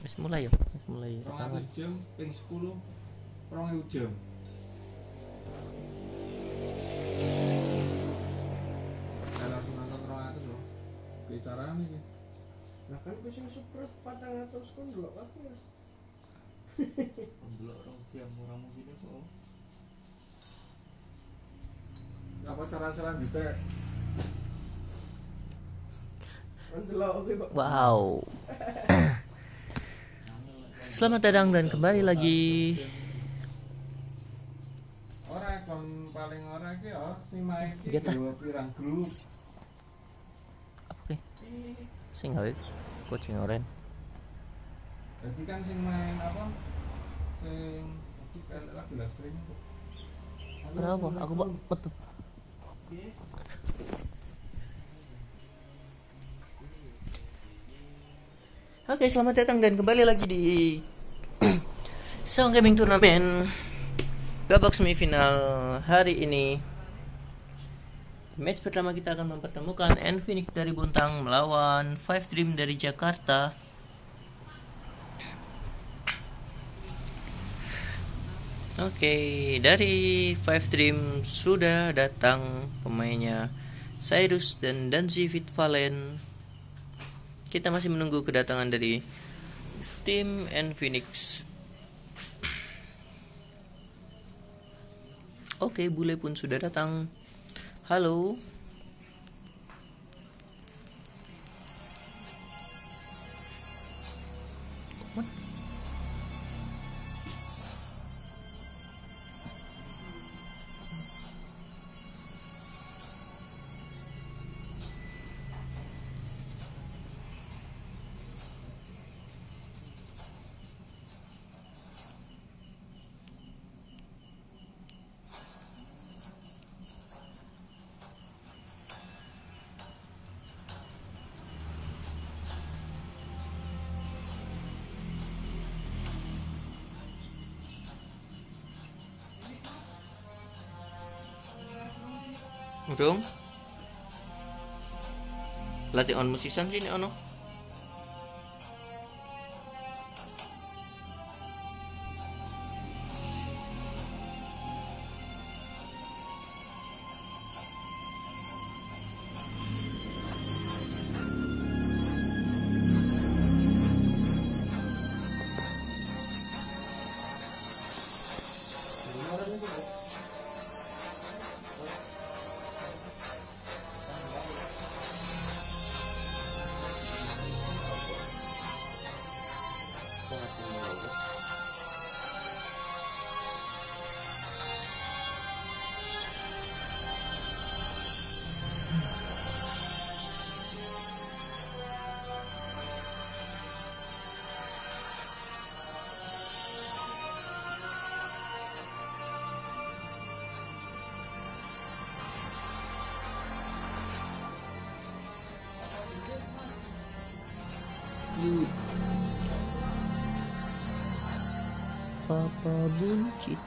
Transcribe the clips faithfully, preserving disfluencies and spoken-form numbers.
Wis mulai ya, wis mulai rekaman. rong atus jam ping sepuluh rong ewu jam. Nah, langsung nonton rong atus loh. Bicaraan iki. Nah kan wis super patang atus kon delok aku ya. Delok rong jam ora mungkin kok. Apa saran-saran juga? Kon delok oke kok. Wow. Selamat datang dan kembali lagi. Ora kon paling ora iki ya sing main iki Geta. dua pirang grup. Oke. Sing gawe kucing oren. Jadi kan sing main apa? Sing iki kan lagi live streaming kok. Berapa? Aku buat betul. Oke, selamat datang dan kembali lagi di Sound Gaming Turnamen babak semifinal hari ini. Match pertama kita akan mempertemukan Nfinix dari Buntang melawan Five Dream dari Jakarta. Oke, dari Five Dream sudah datang pemainnya Cyrus dan Danzi Fitvalen. Kita masih menunggu kedatangan dari tim Nfinix. Oke, bule pun sudah datang. Halo. Dong. Latih on musisan sini ono. Papa buncit.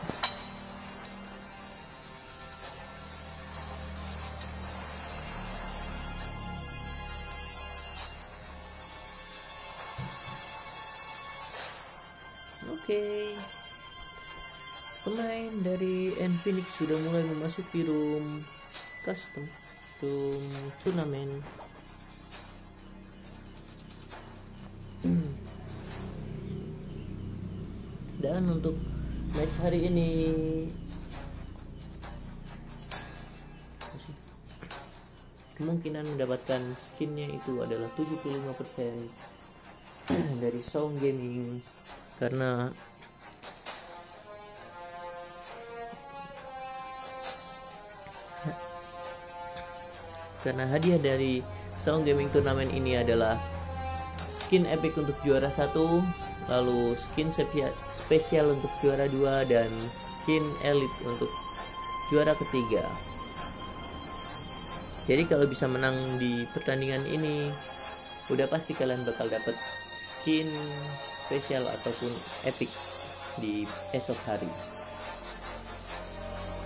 Oke. Pemain dari Nfinix sudah mulai memasuki room custom, room turnamen. Dan untuk match hari ini kemungkinan mendapatkan skinnya itu adalah tujuh puluh lima persen dari Sound Gaming, karena karena hadiah dari Sound Gaming turnamen ini adalah skin epic untuk juara satu, lalu skin spesial untuk juara dua, dan skin elite untuk juara ketiga. Jadi kalau bisa menang di pertandingan ini, udah pasti kalian bakal dapat skin spesial ataupun epic di esok hari.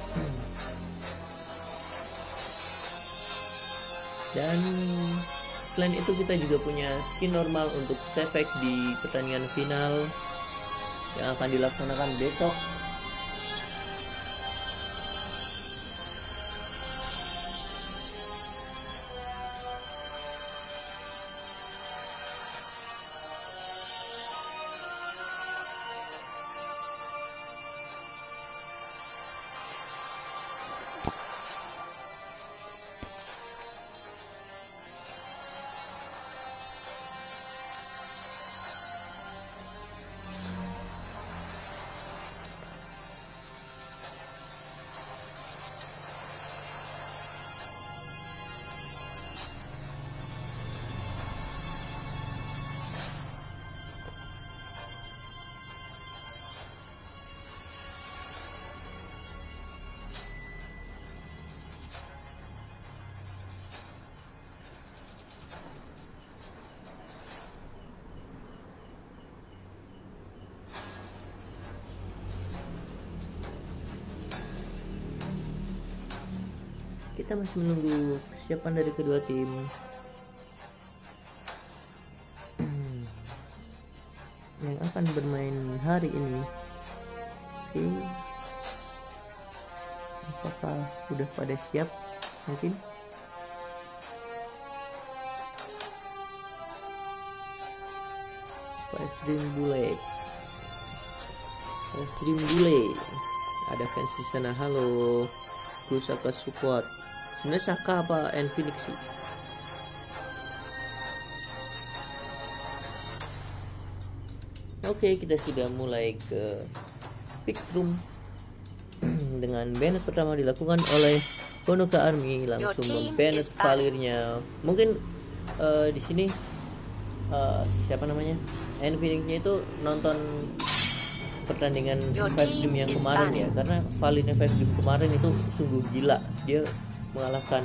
Dan Selain itu kita juga punya skin normal untuk Sefek di pertandingan final yang akan dilaksanakan besok. Kita masih menunggu persiapan dari kedua tim. Yang akan bermain hari ini. Oke. Apakah udah pada siap? Mungkin. Five Dream Bule. Five Dream Bule. Ada fans di sana. Halo. Kusaka support. Sebenarnya Saka apa Infinix sih? Oke, kita sudah mulai ke pick room dengan banned pertama dilakukan oleh Honoka Army, langsung membanned Valirnya. Mungkin uh, di sini uh, siapa namanya? Infinix-nya itu nonton pertandingan Five Dream yang kemarin ya, karena Valirnya Five Dream kemarin itu sungguh gila. Dia mengalahkan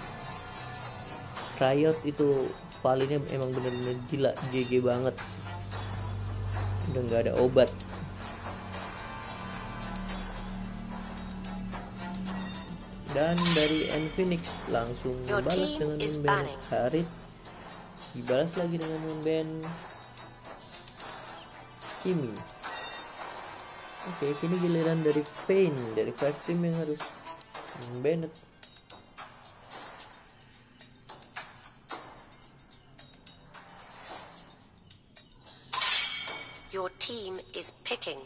Riot, itu Valirnya emang bener-bener gila, G G banget, udah nggak ada obat. Dan dari Infinix langsung balas dengan memban Harit, dibalas lagi dengan memban Kimi. Oke, kini giliran dari Vayne dari Five Dream yang harus memban. Your team is picking.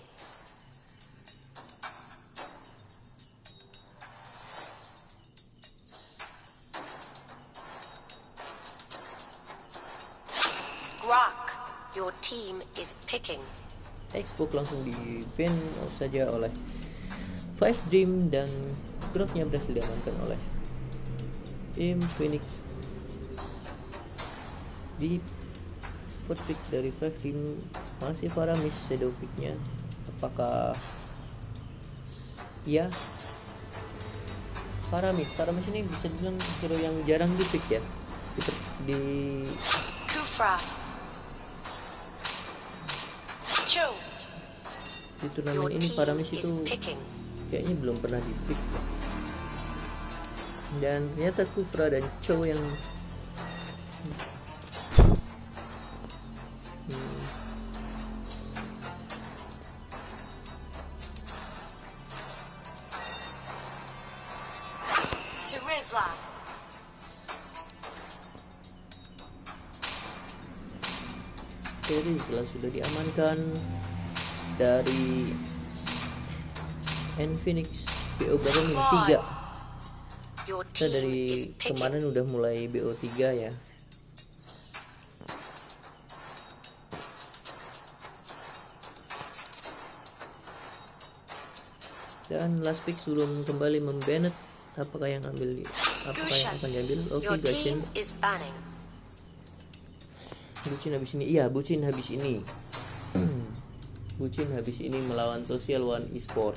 Grok, your team is picking. Xbox langsung di ban saja oleh Five Dream dan Groknya berhasil diamankan oleh Infinix. Di first pick dari Five Dream masih Faramis shadow picknya. Apakah ya Faramis Faramis ini bisa dibilang hero yang jarang di pick ya di, di Kufra. Cho. Di turnamen ini Faramis itu kayaknya belum pernah di pick ya. Dan ternyata Kufra dan Cho yang hmm. Terizla. Terizla sudah diamankan dari Infinix B O baru tiga. Kita dari kemarin udah mulai B O tiga ya. Dan last pick sebelum kembali membanet, apakah yang ambil apakah yang akan diambil? Oke, okay, Gashin. Bucin habis ini. Iya, Bucin habis ini. Bucin habis ini melawan Social One Esport.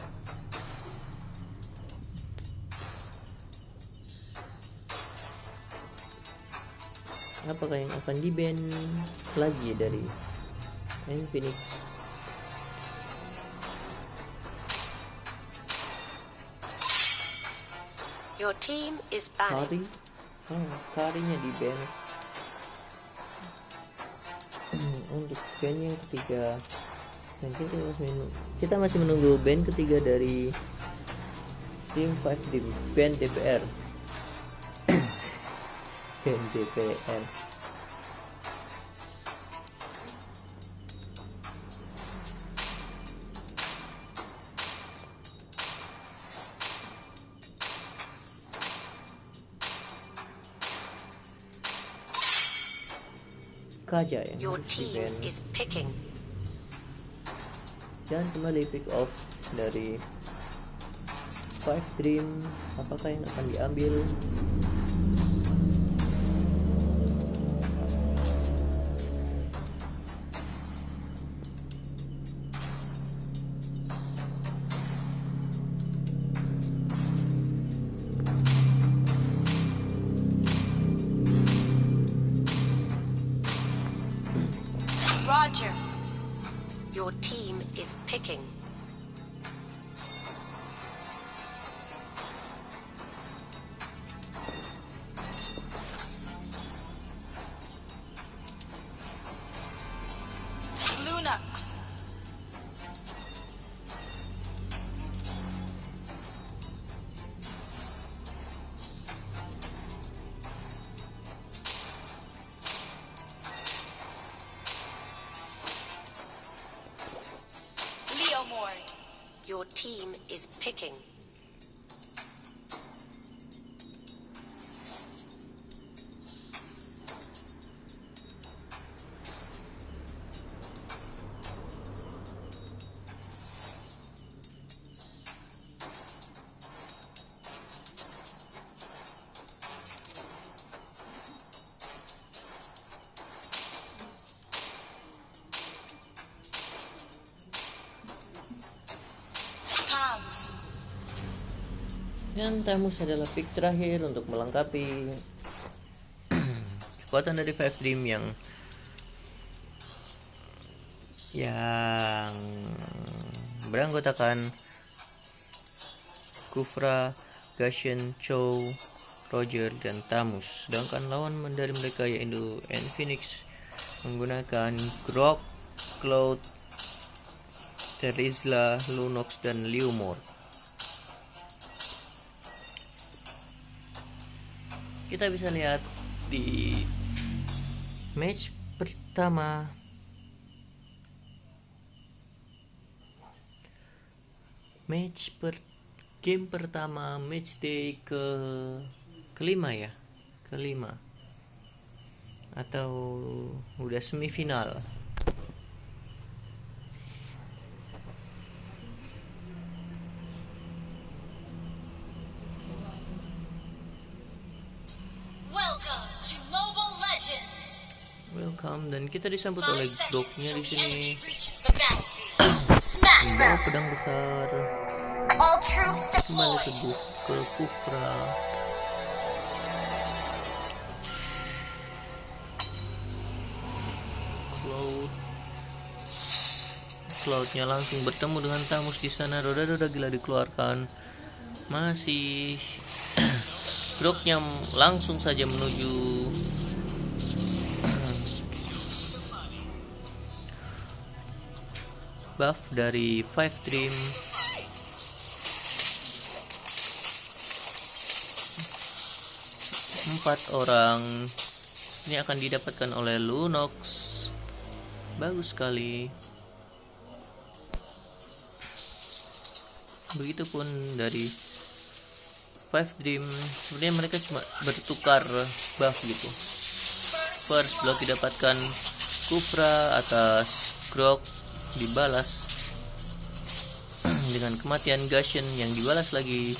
Apakah yang akan di-ban lagi dari Infinix? Your team is banning. Kari, oh, Karinya di ban. Untuk band yang ketiga, dan kita masih menunggu, kita masih menunggu band ketiga dari tim lima Dream, band D P R. Band D P R. Kaja yang Your harus di team band. is picking. Dan kembali pick off dari Five Dream, apakah yang akan diambil? Roger. Your team is picking. Lunox. Leomord. Your team is picking. Palms. Dan Tamus adalah pick terakhir untuk melengkapi kekuatan dari Five Dream yang yang beranggotakan Kufra, Gashen, Chow, Roger, dan Tamus. Sedangkan lawan dari mereka yaitu Phoenix menggunakan Grok, Cloud, Terizla, Lunox, dan Leomord. Kita bisa lihat di match pertama match per game pertama match day ke kelima ya kelima atau udah semifinal. Welcome to Mobile Legends. Welcome, dan kita disambut oleh Groknya di sini. reaches the battlefield. Smash Membawa pedang besar All troops kembali ke deployed. Bu- ke Kufra. Cloud Cloudnya langsung bertemu dengan Tamus di sana. Roda-roda gila dikeluarkan. Masih Groknya langsung saja menuju buff dari Five Dream. Empat orang ini akan didapatkan oleh Lunox. Bagus sekali. Begitupun dari Five Dream, sebenarnya mereka cuma bertukar buff gitu. First blood didapatkan Kufra atas Grok, dibalas dengan kematian Gashen yang dibalas lagi.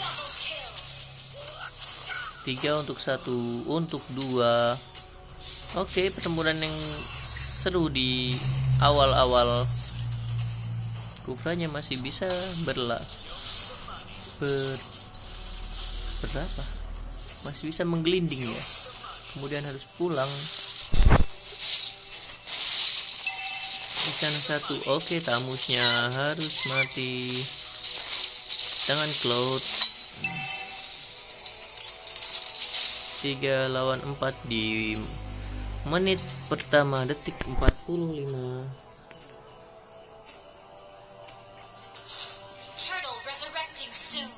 Tiga untuk satu untuk dua. Oke, pertempuran yang seru di awal-awal. Kufranya masih bisa berla ber berapa? Masih bisa menggelinding ya. Kemudian harus pulang. Di sana satu. Oke, Tamusnya harus mati. Tangan Cloud. Tiga lawan empat di menit pertama, detik empat puluh lima. Turtle resurrecting soon.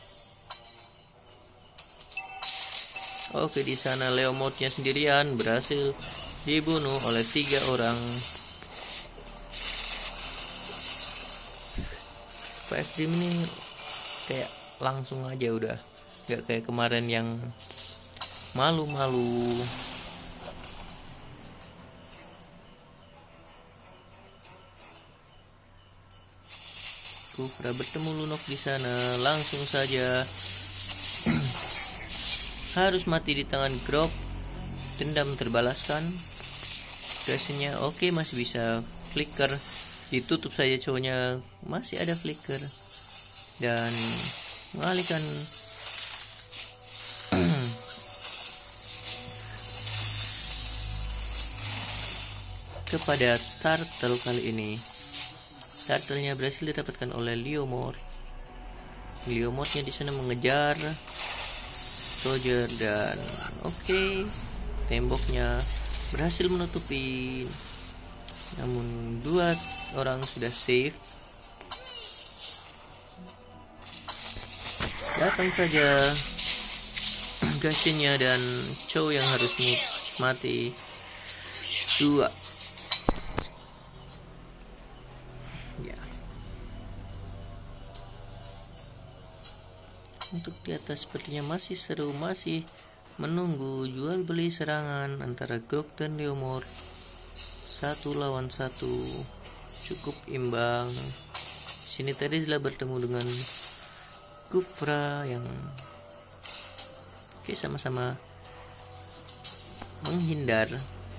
Oke, di sana Leomord-nya sendirian berhasil dibunuh oleh tiga orang. Five Dream ini kayak langsung aja udah, nggak kayak kemarin yang malu-malu. Kufra bertemu Lunok di sana, langsung saja harus mati di tangan Grok. Dendam terbalaskan. Gasnya oke, masih bisa flicker. Ditutup saja cowoknya, masih ada flicker. Dan mengalihkan kepada Turtle kali ini. Turtle-nya berhasil didapatkan oleh Leomord. Leomord-nya di sana mengejar Roger dan oke, okay, temboknya berhasil menutupi. Namun dua orang sudah safe. Datang saja Gashinnya dan Chow yang harus mati. Dua. Ya. Untuk di atas sepertinya masih seru, masih menunggu jual beli serangan antara Grok dan Leomord. Satu lawan satu, cukup imbang. Sini Terizla bertemu dengan Kufra yang oke, sama-sama menghindar.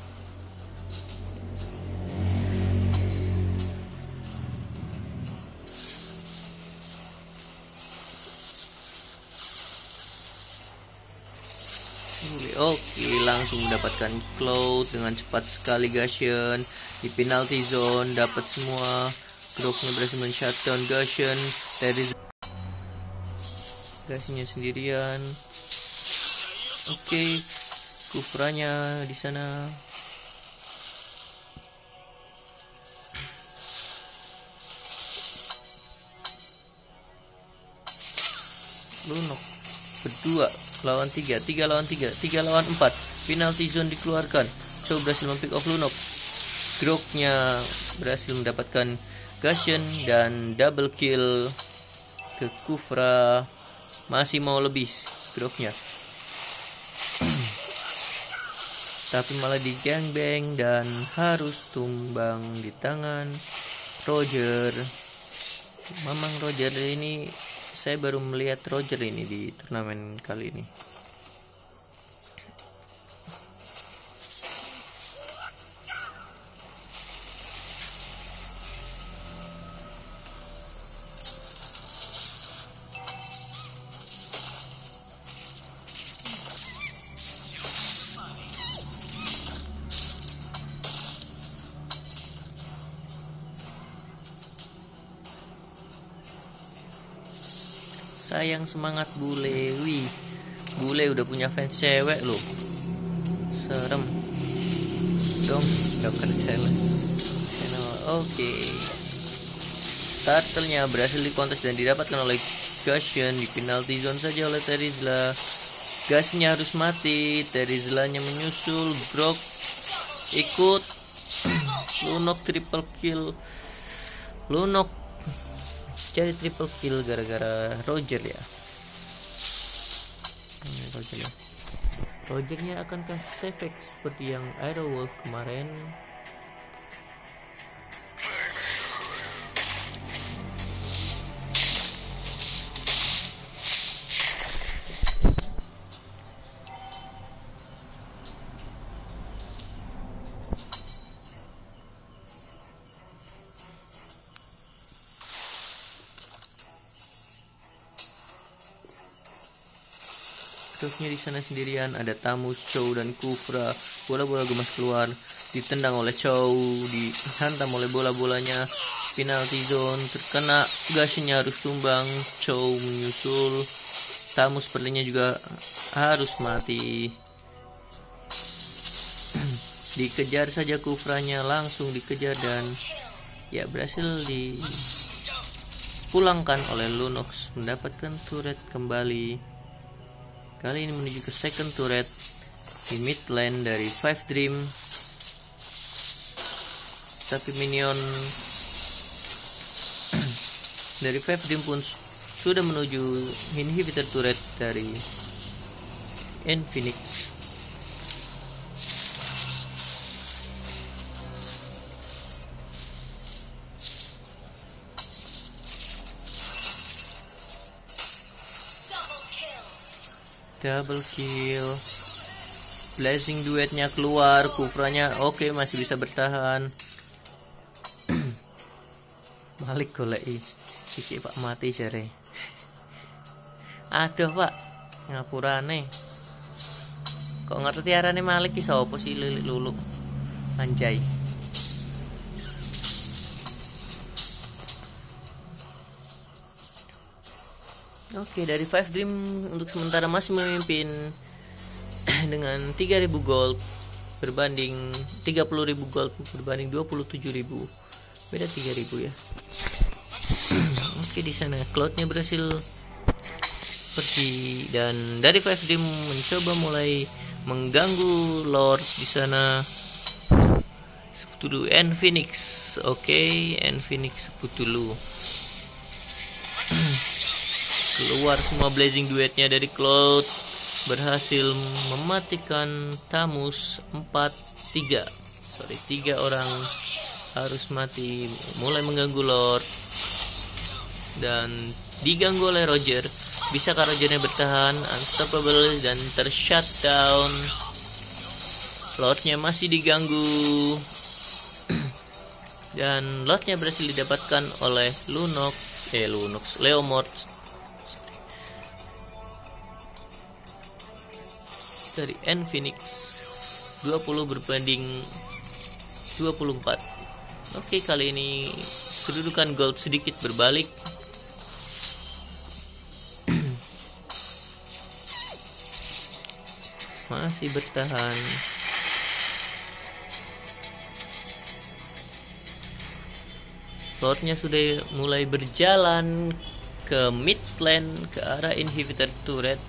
Oke, langsung mendapatkan Cloud dengan cepat sekali. Gashen di penalty zone dapat semua. Groknya berhasil men-shutdown Gashen. Dari Gashennya sendirian. Oke, Kufranya di sana. Lunok berdua lawan tiga, tiga lawan tiga, tiga lawan empat. Penalty zone dikeluarkan. Chow berhasil mempick off Lunok. Groknya berhasil mendapatkan Gashen dan double kill ke Kufra. Masih mau lebih Groknya, tapi malah di gangbang dan harus tumbang di tangan Roger. Mamang Roger ini, saya baru melihat Roger ini di turnamen kali ini. Sayang semangat bule. Wih, bule udah punya fans cewek loh. Serem dong, Joker challenge. Oke, okay. Turtle-nya berhasil dikontes dan didapatkan oleh Gashen. Di penalty zone saja oleh Terizla. Gasnya harus mati. Terizlanya menyusul. Grok ikut. Lunok triple kill. Lunok jadi triple kill gara-gara Roger ya. Roger ya. Rogernya akankah save seperti yang Aero Wolf kemarin? Groknya di sana sendirian, ada Tamus, Chow dan Kufra. Bola-bola gemas keluar, ditendang oleh Chow, dihantam oleh bola-bolanya. Penalty zone terkena, Gashennya harus tumbang. Chow menyusul. Tamus sepertinya juga harus mati. Dikejar saja Kufranya, langsung dikejar dan ya berhasil dipulangkan oleh Lunox, mendapatkan turret kembali. Kali ini menuju ke second turret di mid lane dari Five Dream. Tapi minion dari Five Dream pun sudah menuju inhibitor turret dari Infinix. Double kill. Blazing duetnya keluar, Kufranya oke okay, masih bisa bertahan. Balik goleki. Iki Pak mati jare. Aduh Pak, ngapurane. Kok ngerti arane Malik ki sapa sih lilik lulu. Anjay. Oke, dari Five Dream untuk sementara masih memimpin dengan tiga ribu gold berbanding tiga puluh ribu gold berbanding dua puluh tujuh ribu. Beda tiga ribu ya. Oke, di sana Cloud-nya berhasil pergi dan dari Five Dream mencoba mulai mengganggu Lord di sana. Sebut dulu Infinix. Oke, Infinix sebut dulu. Keluar semua blazing duetnya dari Cloud, berhasil mematikan Tamus empat tiga. Sorry, tiga orang harus mati, mulai mengganggu Lord dan diganggu oleh Roger. Bisakah Rogernya bertahan? Unstoppable dan tershutdown. Lordnya masih diganggu dan Lordnya berhasil didapatkan oleh Lunox, eh Lunox, Leomord dari Infinix. Dua puluh berbanding dua puluh empat. Oke, kali ini kedudukan gold sedikit berbalik. Masih bertahan. Lordnya sudah mulai berjalan ke mid lane ke arah inhibitor turret.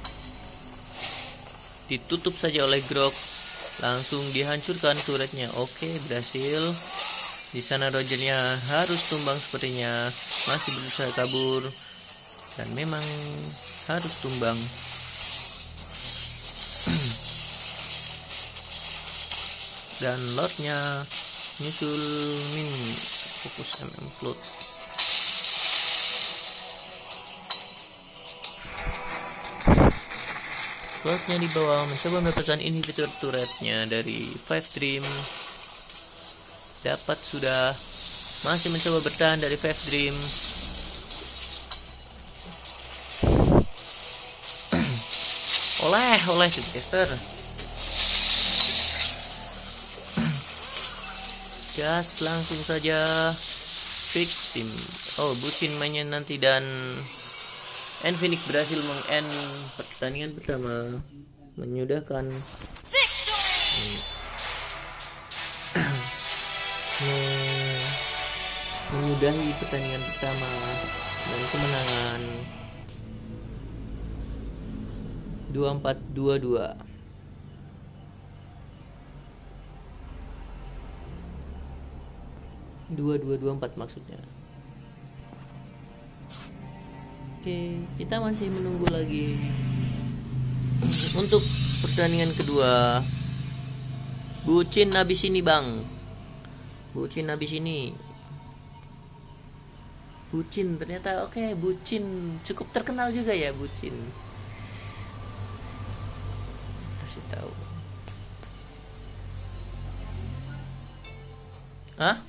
Ditutup saja oleh Grok, langsung dihancurkan turretnya. Oke, berhasil. Di sana Rogernya harus tumbang sepertinya, masih berusaha kabur dan memang harus tumbang. Dan Lordnya nyusul min fokus M M float. Cloud-nya di bawah mencoba mendapatkan inhibitor turretnya dari Five Dream. Dapat sudah, masih mencoba bertahan dari Five Dream. oleh oleh Caster. Gas langsung saja victim. Oh, bucin mainnya nanti dan Infinix berhasil meng-end pertandingan pertama, menyudahkan hmm, menyudahi pertandingan pertama dan kemenangan dua empat dua dua. dua dua dua empat maksudnya. Oke, kita masih menunggu lagi untuk pertandingan kedua. Bucin habis ini bang. Bucin habis ini. Bucin ternyata oke, okay, Bucin cukup terkenal juga ya Bucin. Kasih tahu. Hah?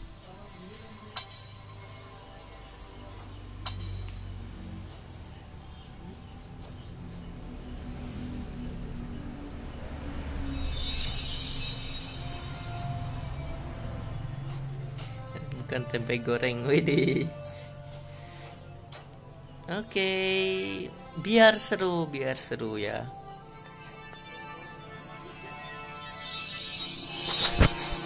Bukan tempe goreng, widih. Oke, biar seru, biar seru ya.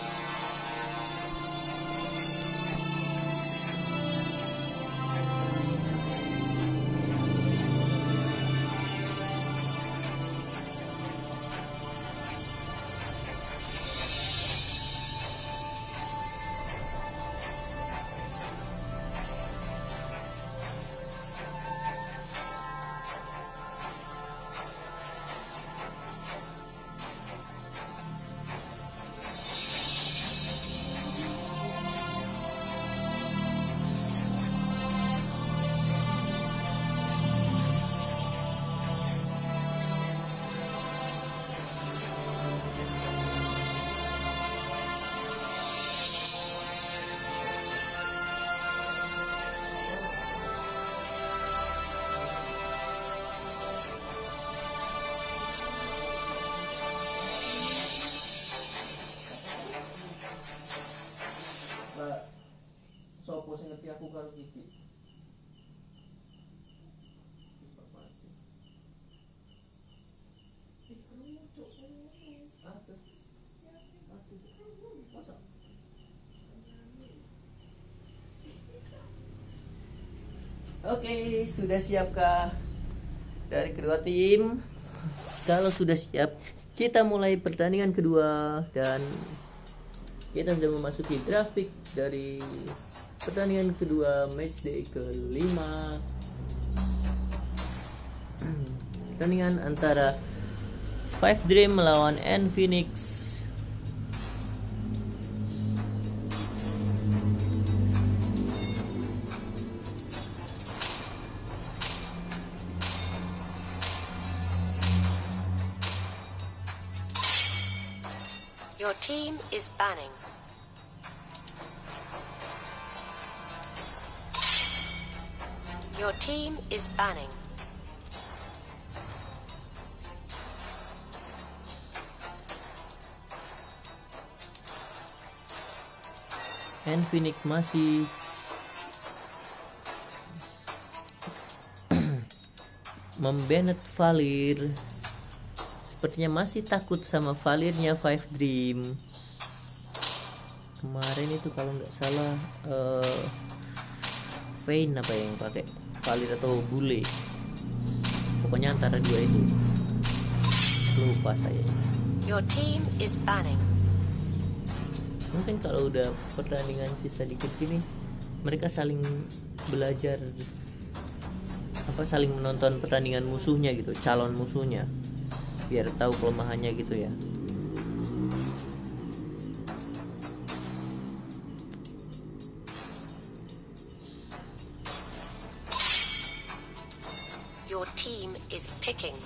sopo sing ngerti aku karo Kiki. Oke, sudah siapkah dari kedua tim? Kalau sudah siap, kita mulai pertandingan kedua dan kita sudah memasuki draft pick dari pertandingan kedua match day kelima. Pertandingan antara Five Dream melawan N Phoenix. Your team is banning. Your team is banning. N Phoenix masih membanet Valir. Sepertinya masih takut sama Valirnya Five Dream. Kemarin itu kalau nggak salah uh, Vayne apa yang pakai, Valir atau Bule, pokoknya antara dua itu, lupa saya. Your team is banning. Mungkin kalau udah pertandingan sisa dikit gini, mereka saling belajar apa, saling menonton pertandingan musuhnya gitu, calon musuhnya, biar tahu kelemahannya gitu ya. Your team is picking.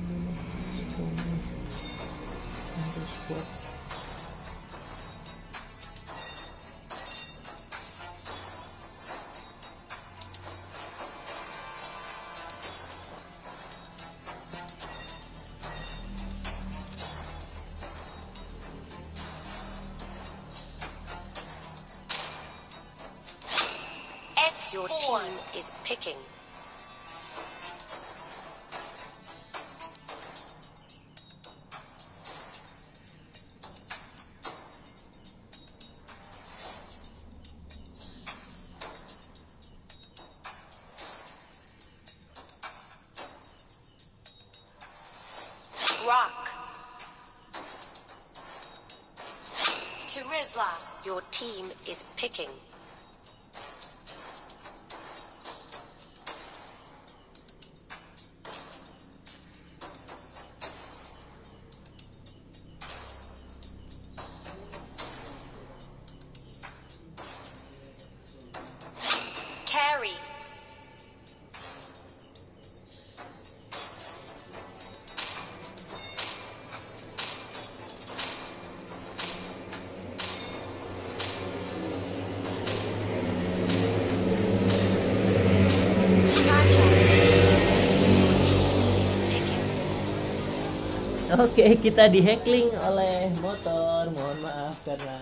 Your team is picking. Rock. To Rizla. Your team is picking. Carry. Oke, kita dihackling oleh motor. Mohon maaf karena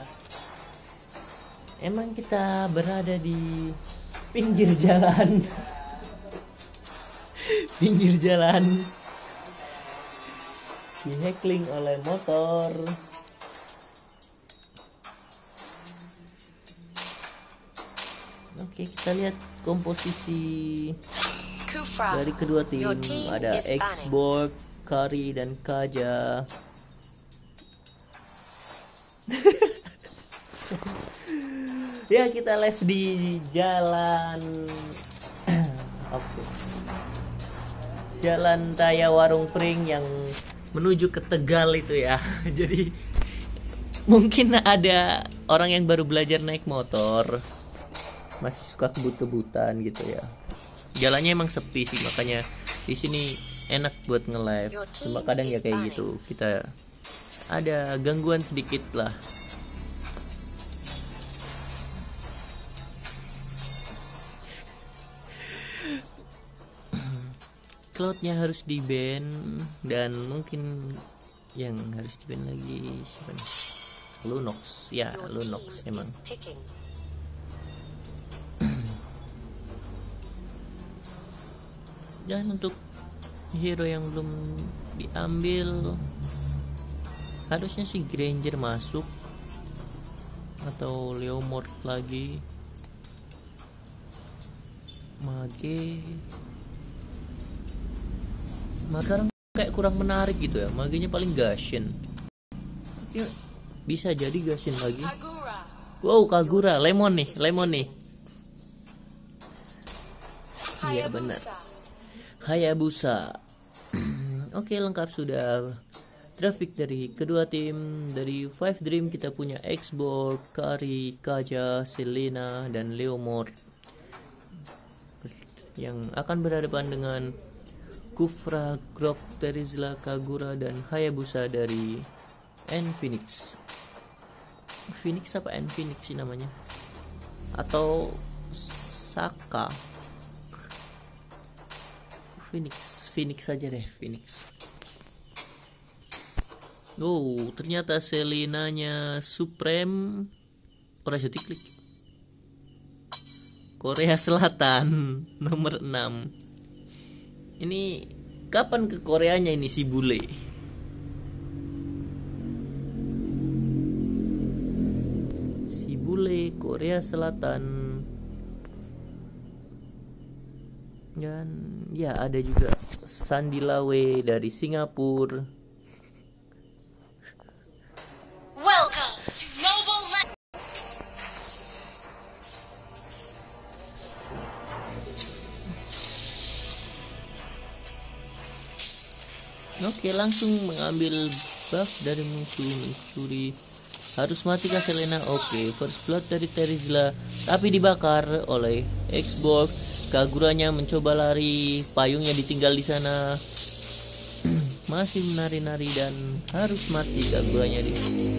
emang kita berada di pinggir jalan. Pinggir jalan. Dihackling oleh motor. Oke, kita lihat komposisi Kufra. dari kedua tim. Your team Ada is banning. Xborg, Kari dan Kaja. Ya, kita live di jalan Oke. Jalan Raya Warung Pring yang menuju ke Tegal itu ya. Jadi mungkin ada orang yang baru belajar naik motor, masih suka kebut-kebutan gitu ya. Jalannya emang sepi sih, makanya di sini enak buat nge-live. Cuma kadang ya kayak gitu, kita ada gangguan sedikit lah. Cloudnya harus di ban, dan mungkin yang harus di ban lagi siapa nih? Lunox ya, Lunox emang. Dan untuk hero yang belum diambil, harusnya si Granger masuk atau Leomord lagi. Mage sekarang kayak kurang menarik gitu ya. Magenya paling Gashen. Ya, bisa jadi Gashen lagi. Kagura. Wow, Kagura, Lemon nih, Lemon nih. Iya benar. Hayabusa. Oke, lengkap sudah. Draft pick dari kedua tim. Dari Five Dream kita punya X-Borg, Kari, Kaja, Selena, dan Leomord yang akan berhadapan dengan Kufra, Grok, Terizla, Kagura, dan Hayabusa dari N Phoenix. Phoenix apa N Phoenix sih namanya? Atau Saka? Phoenix, Phoenix saja deh, Phoenix. Oh, ternyata Selenanya Supreme. Ora syuting klik. Korea Selatan nomor enam. Ini kapan ke Koreanya ini si bule? Si bule Korea Selatan. Dan ya ada juga Sandy Lawe dari Singapura. Welcome to Mobile Legends. Oke, langsung mengambil buff dari musuh, mencuri. Harus matikah Selena? Oke, first blood dari Terizla, tapi dibakar oleh X-Borg. Kaguranya mencoba lari, payungnya ditinggal di sana. Masih menari-nari dan harus mati Kaguranya di.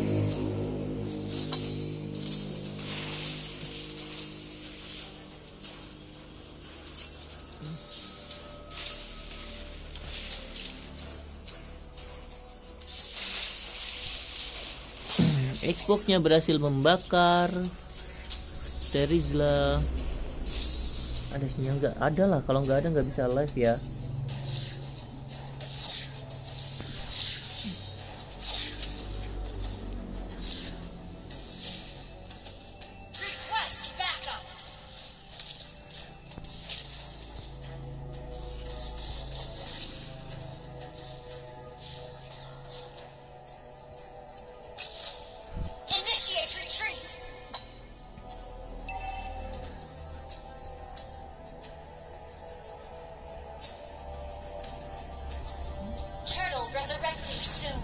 Xbox-nya berhasil membakar Terizla. Ada sinyal nggak? Ada lah, kalau nggak ada nggak bisa live ya. Request backup. Initiate retreat. Turtle resurrecting soon.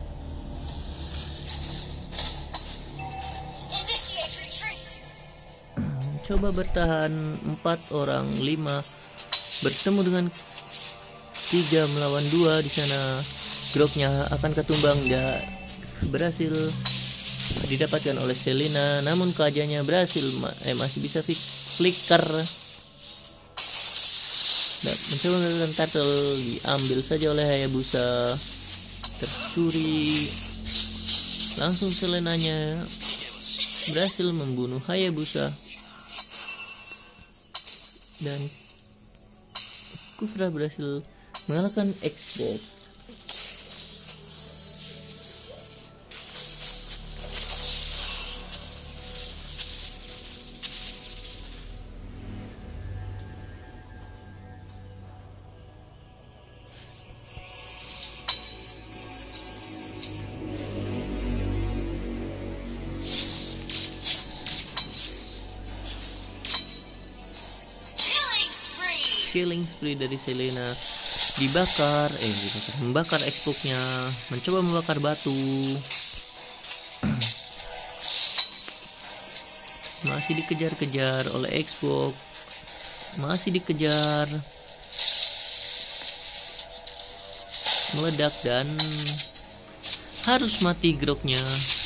Initiate retreat. Coba bertahan empat orang lima bertemu dengan tiga melawan dua di sana. Groknya akan ketumbang, dia berhasil didapatkan oleh Selena, namun kajanya berhasil eh, masih bisa flicker dan mencoba melakukan turtle, diambil saja oleh Hayabusa, tercuri. Langsung Selenanya berhasil membunuh Hayabusa dan Kufra berhasil mengalahkan Xbox. Killing spree. Killing spree dari Selena, dibakar eh dibakar membakar Xbox-nya, mencoba membakar batu. Masih dikejar-kejar oleh Xbox, masih dikejar, meledak dan harus mati Groknya.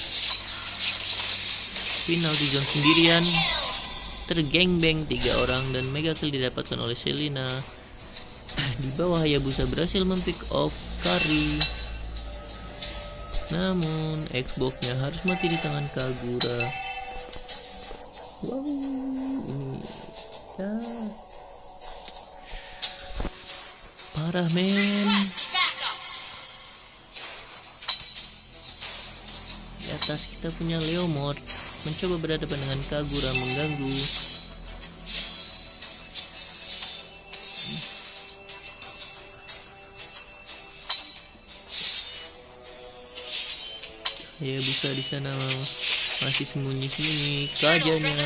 Final di zone sendirian, tergengbeng tiga orang dan mega kill didapatkan oleh Selena. Di bawah Hayabusa berhasil mempick off Kari, namun Xbox-nya harus mati di tangan Kagura. Wow, ini ya Parah men. Di atas kita punya Leomord mencoba berhadapan dengan Kagura mengganggu. Ya bisa di sana masih sembunyi-sembunyi kajanya.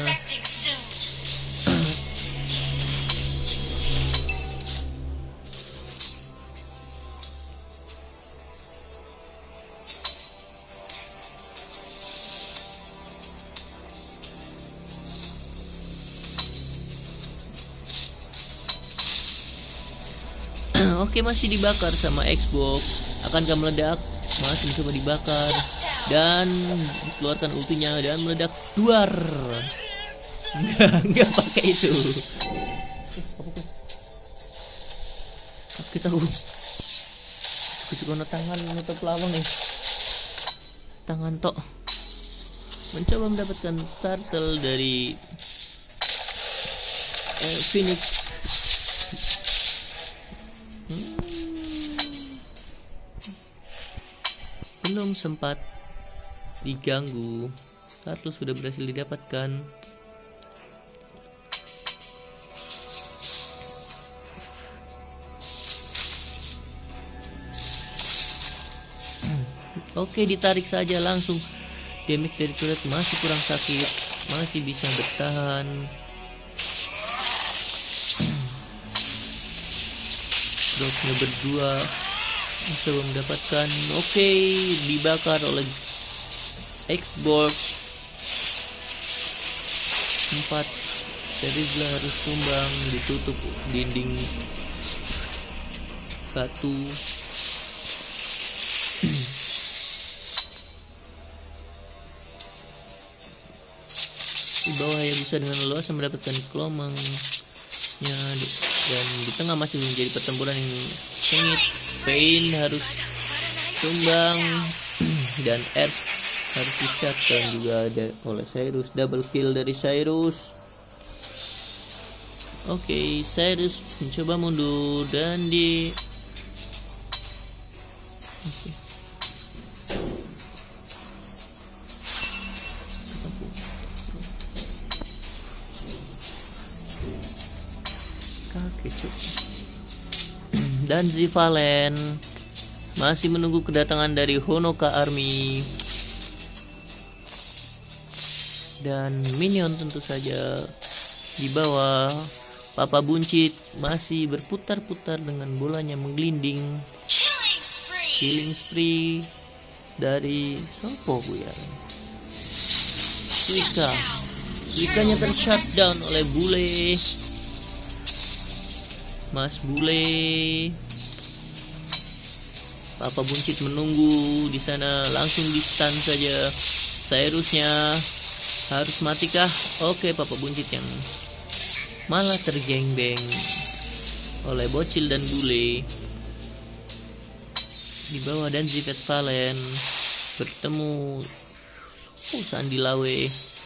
Oke, masih dibakar sama Xbox. Akankah meledak? Masih mencoba dibakar dan keluarkan ultinya dan meledak. Duar. Enggak, enggak pakai itu. Kita tahu. Kucuk tangan menutup lawang nih. Tangan tok. Mencoba mendapatkan turtle dari eh, Phoenix. Hmm. Belum sempat diganggu, turtle sudah berhasil didapatkan. Oke, ditarik saja langsung. Damage dari turret masih kurang sakit, masih bisa bertahan. Dropnya berdua mencoba mendapatkan. Oke, dibakar oleh Xbox. Empat Serizla harus tumbang, ditutup dinding batu. Di bawah ya bisa dengan leluasa mendapatkan kelomangnya, dan di tengah masih menjadi pertempuran yang sengit. Pain harus tumbang dan Ers harus dicat juga ada oleh Cyrus. Double kill dari Cyrus. Oke, okay, Cyrus mencoba mundur dan di okay. Dan Zivalen masih menunggu kedatangan dari Honoka Army dan minion tentu saja di bawah. Papa Buncit masih berputar-putar dengan bolanya menggelinding. Killing spree dari Sopo ya. Suika Suikanya tershutdown oleh Bule. Mas Bule. Papa Buncit menunggu di sana, langsung di stun saja. Cyrusnya harus matikah? Oke, Papa Buncit yang malah tergengbeng oleh Bocil dan Bule. Di bawah dan Zivet Valen bertemu oh, Sandi Lawe.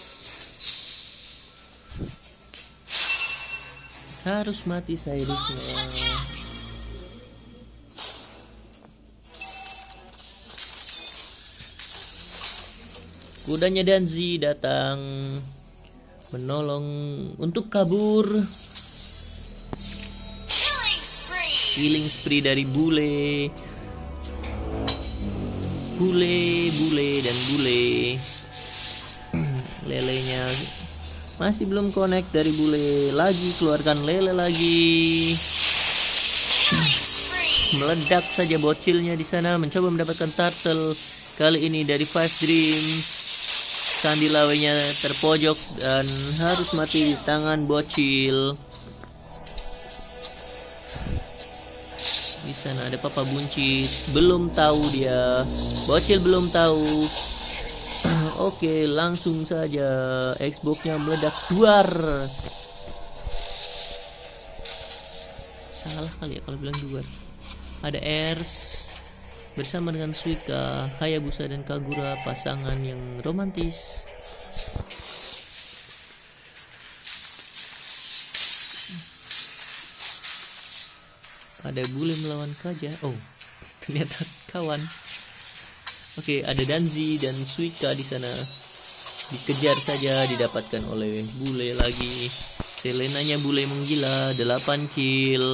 Harus mati Cyrusnya. Kudanya Danzi datang menolong untuk kabur. Killing spree dari Bule. Bule, Bule dan Bule. Lelenya masih belum connect dari Bule. Lagi keluarkan lele lagi. Meledak saja Bocilnya di sana, mencoba mendapatkan turtle. Kali ini dari Five Dreams. Sandi Lawenya terpojok dan harus mati di tangan Bocil. Di sana ada Papa Buncit, belum tahu dia. Bocil belum tahu. Oke, langsung saja Xbox-nya meledak duar. Salah kali ya kalau bilang duar. Ada Ers bersama dengan Suika, Hayabusa dan Kagura, pasangan yang romantis. ada bule melawan Kaja. Oh, ternyata kawan. Oke, ada Danzi dan Suika di sana. Dikejar saja, didapatkan oleh bule lagi. Selenanya bule menggila, delapan kill.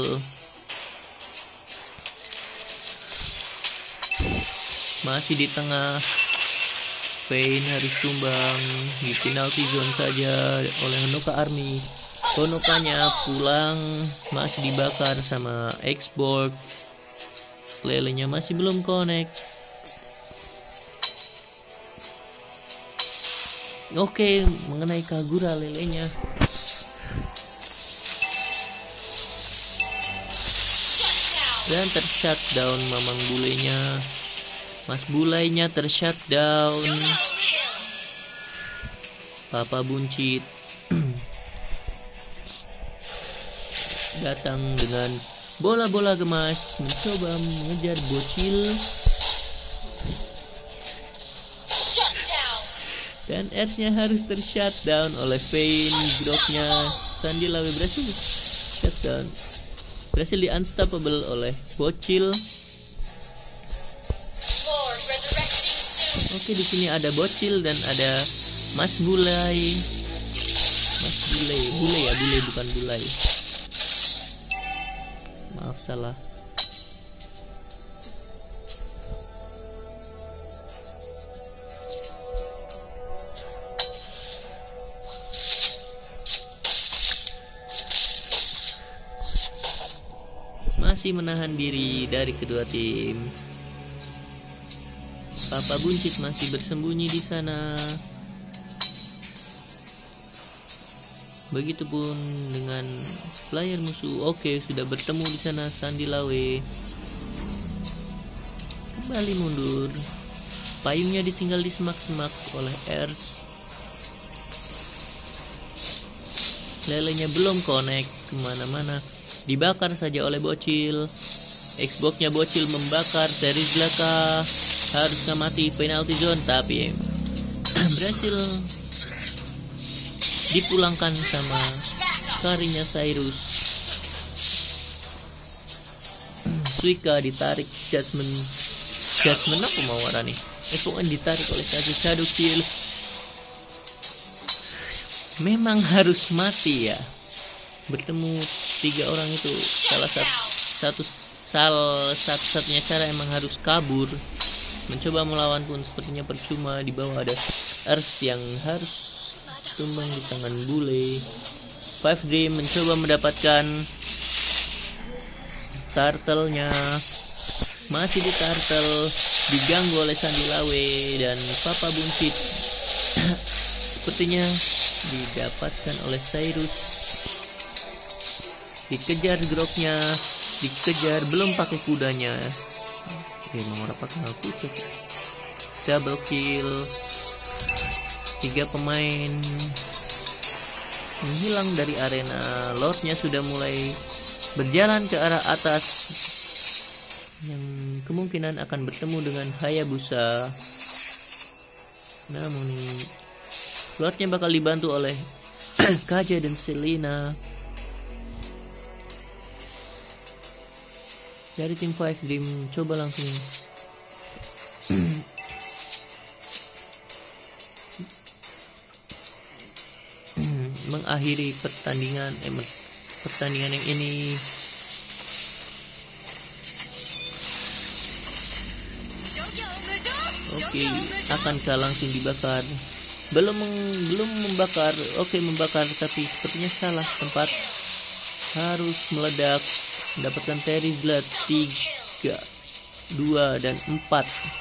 Masih di tengah. Pain harus tumbang di penalty zone saja oleh Honoka Army. Honokanya pulang, masih dibakar sama Xbox. Lelenya masih belum connect. Oke, mengenai Kagura lelenya. Dan tershutdown mamang bulenya. Mas bulainya tershutdown. Papa buncit datang dengan bola-bola gemas, mencoba mengejar bocil. Dan Earth-nya harus tershutdown oleh Pain. Groknya Sandy Lawe berhasil shutdown, berhasil di unstoppable oleh bocil. Oke, di sini ada bocil dan ada Mas Bulai. Mas Bulai, Bulai ya, Bulai bukan Bulai. Maaf salah. Masih menahan diri dari kedua tim. Papa buncit masih bersembunyi di sana. Begitupun dengan player musuh. Oke, sudah bertemu di sana Sandy Lawe. Kembali mundur. Payungnya ditinggal di semak-semak oleh Ers. Lelenya belum connect kemana-mana. Dibakar saja oleh bocil. Xbox-nya bocil membakar dari Zlaka. Harusnya mati penalty zone, tapi berhasil dipulangkan sama karinya Cyrus. Suika ditarik judgment. Judgment apa mau warna nih? Eh, pokoknya ditarik oleh Cyrus. Shadow kill. Memang harus mati ya. Bertemu tiga orang itu salah satu satu salah satu-satunya cara emang harus kabur. Mencoba melawan pun sepertinya percuma. Di bawah ada Ers yang harus tumbang di tangan bule. Five Dream mencoba mendapatkan turtle-nya. Masih di turtle, diganggu oleh Sandy Lawe dan Papa buncit. Sepertinya didapatkan oleh Cyrus. Dikejar groknya, dikejar belum pakai kudanya. Oke, mau rapat aku double kill. Tiga pemain menghilang dari arena. Lordnya sudah mulai berjalan ke arah atas, yang kemungkinan akan bertemu dengan Hayabusa. Namun Lordnya bakal dibantu oleh Kaja dan Selena. Dari tim Five Dream coba langsung mengakhiri pertandingan eh, pertandingan yang ini. Oke, akankah langsung dibakar? Belum belum membakar. Oke, membakar tapi sepertinya salah tempat. Harus meledak. Mendapatkan Terry Zlat tiga, dua dan empat.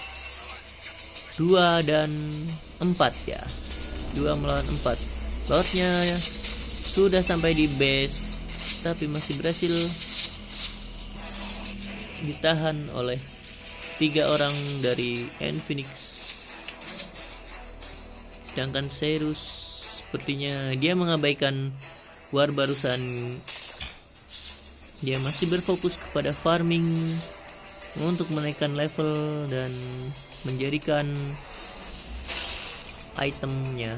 dua dan empat ya. dua melawan empat. Lordnya ya, sudah sampai di base tapi masih berhasil ditahan oleh tiga orang dari Infinix. Sedangkan Cyrus sepertinya dia mengabaikan war barusan. Dia masih berfokus kepada farming untuk menaikkan level dan menjadikan itemnya.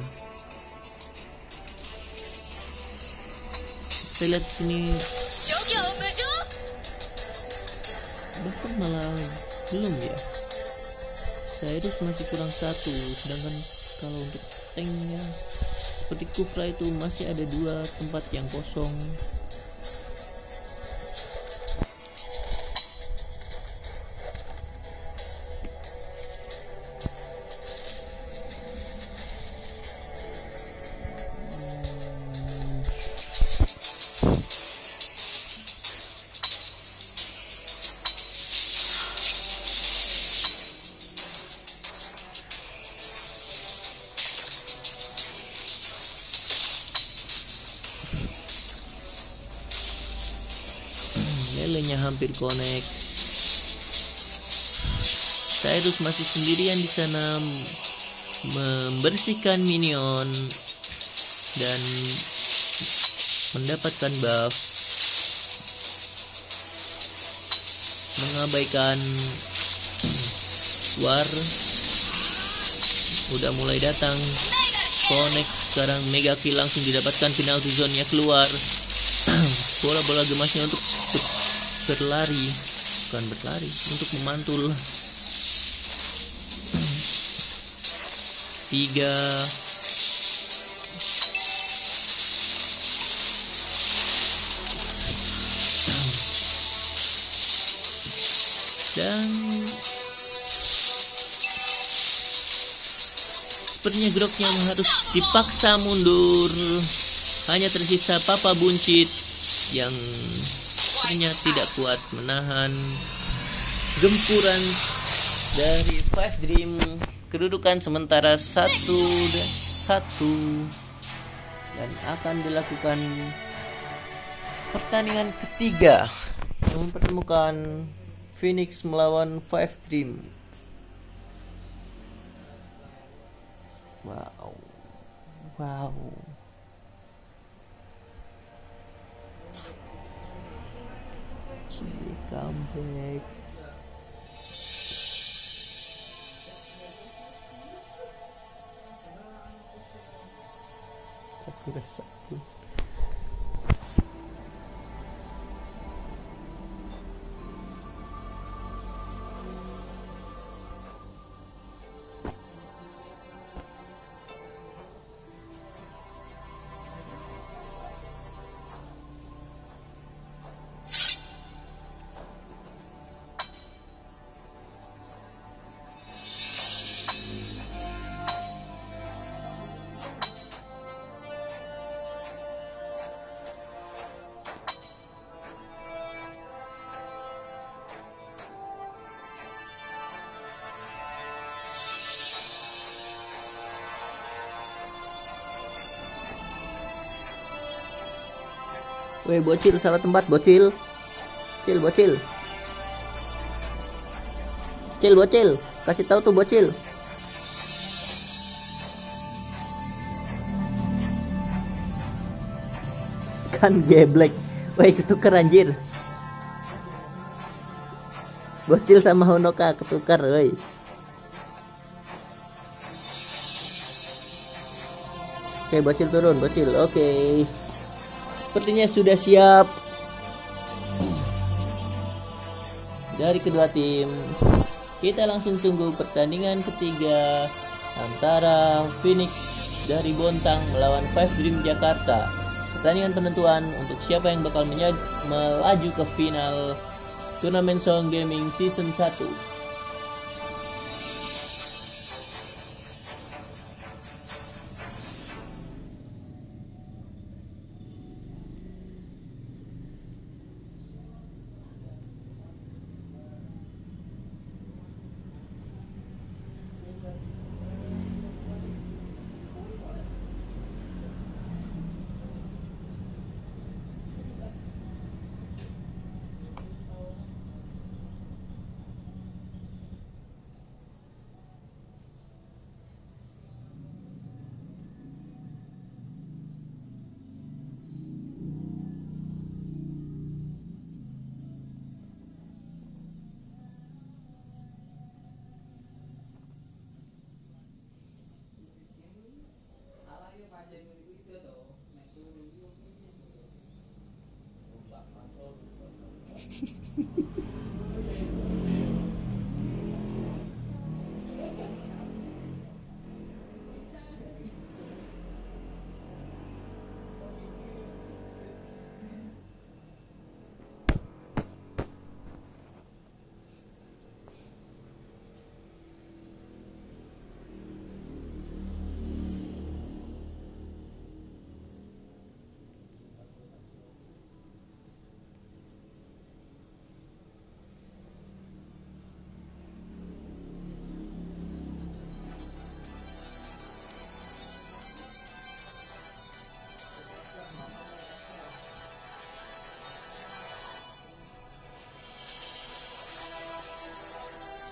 Saya lihat sini bahkan malah belum ya. Cyrus masih kurang satu, sedangkan kalau untuk tanknya seperti Kufra itu masih ada dua tempat yang kosong. Lelenya hampir connect. Cyrus masih sendirian di sana membersihkan minion dan mendapatkan buff, mengabaikan war. Udah mulai datang connect sekarang. Mega kill langsung didapatkan, penalty zone-nya keluar. Bola-bola gemasnya untuk berlari, bukan berlari, untuk memantul. Tiga dan sepertinya Groknya harus dipaksa mundur. Hanya tersisa Papa Buncit yang sepertinya tidak kuat menahan gempuran dari Five Dream. Kedudukan sementara satu dan satu, dan akan dilakukan pertandingan ketiga yang mempertemukan Phoenix melawan Five Dream. Wow, wow. Comeback. Aku rasa pun Weh bocil, salah tempat bocil. Cil bocil. Cil bocil, kasih tahu tuh bocil. Kan geblek. Weh ketukar anjir. Bocil sama Honoka ketukar, woi. Oke, bocil turun, bocil. Oke. Sepertinya sudah siap dari kedua tim. Kita langsung tunggu pertandingan ketiga antara Phoenix dari Bontang melawan Five Dream Jakarta. Pertandingan penentuan untuk siapa yang bakal melaju ke final Turnamen Song Gaming Season satu.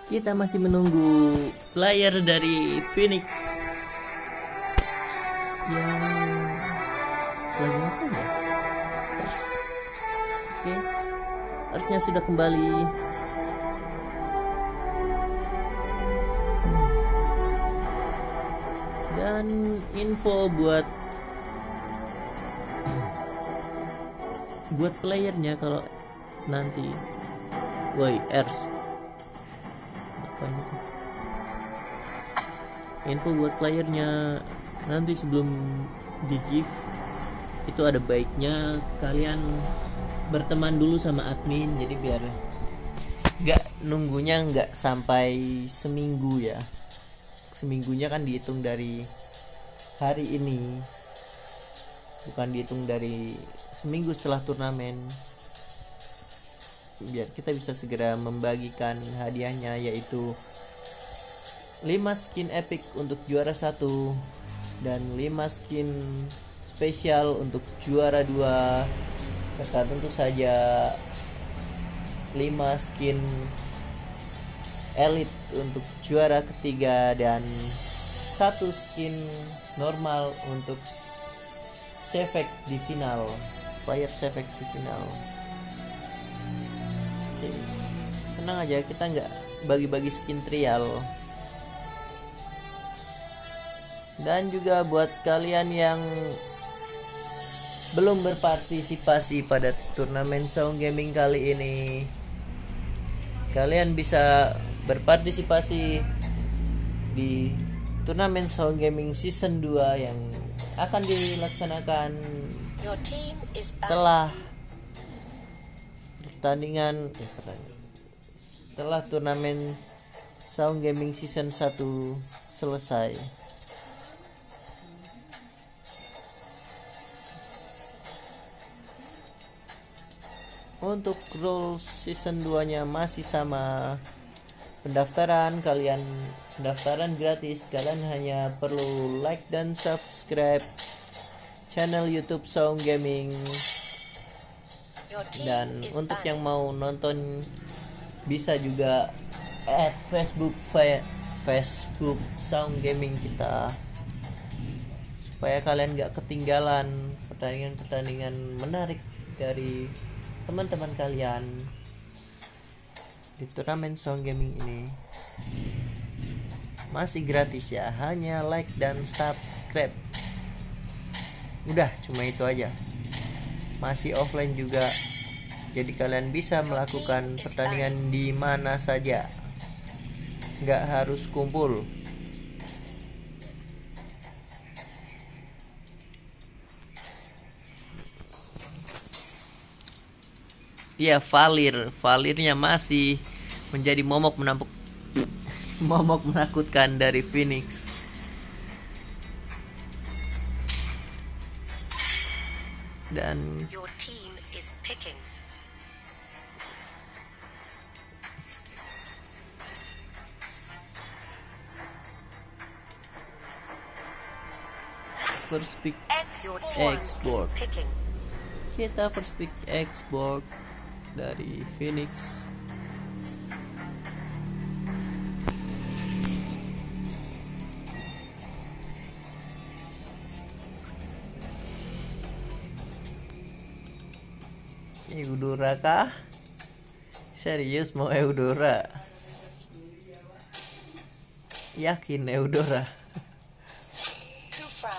kita masih menunggu player dari Phoenix yang lagi apa ya? Ers. Oke, Ersnya sudah kembali. Dan info buat buat playernya kalau nanti, woi Ers, apa ini? Info buat playernya nanti sebelum di gift itu ada baiknya kalian berteman dulu sama admin, jadi biar nggak nunggunya nggak sampai seminggu ya. Seminggunya kan dihitung dari hari ini, bukan dihitung dari seminggu setelah turnamen, biar kita bisa segera membagikan hadiahnya, yaitu lima skin epic untuk juara satu dan lima skin spesial untuk juara dua, serta tentu saja lima skin elite untuk juara ketiga dan satu skin normal untuk Shefek di final, player Shefek di final. Oke, tenang aja, kita nggak bagi-bagi skin trial. Dan juga buat kalian yang belum berpartisipasi pada turnamen Sound Gaming kali ini, kalian bisa berpartisipasi di turnamen Sound Gaming Season dua yang akan dilaksanakan Your team is back. setelah pertandingan eh, pertandingan setelah turnamen Sound Gaming Season satu selesai. Untuk rules season dua nya masih sama. Pendaftaran kalian pendaftaran gratis. Kalian hanya perlu like dan subscribe channel YouTube Sound Gaming. Your team Dan is untuk back. yang mau nonton bisa juga add Facebook fa- Facebook Sound Gaming kita, supaya kalian gak ketinggalan pertandingan-pertandingan menarik dari teman-teman kalian di turnamen Sound Gaming ini. Masih gratis ya, hanya like dan subscribe. Udah, cuma itu aja. Masih offline juga, jadi kalian bisa melakukan pertandingan di mana saja, nggak harus kumpul. Ya, Valir, Valirnya masih menjadi momok menampuk momok menakutkan dari Phoenix. Dan Your team is picking. first pick Your team Export. is picking. kita first pick export dari Phoenix. Eudora kah? Serius mau Eudora? Yakin Eudora? Kufra.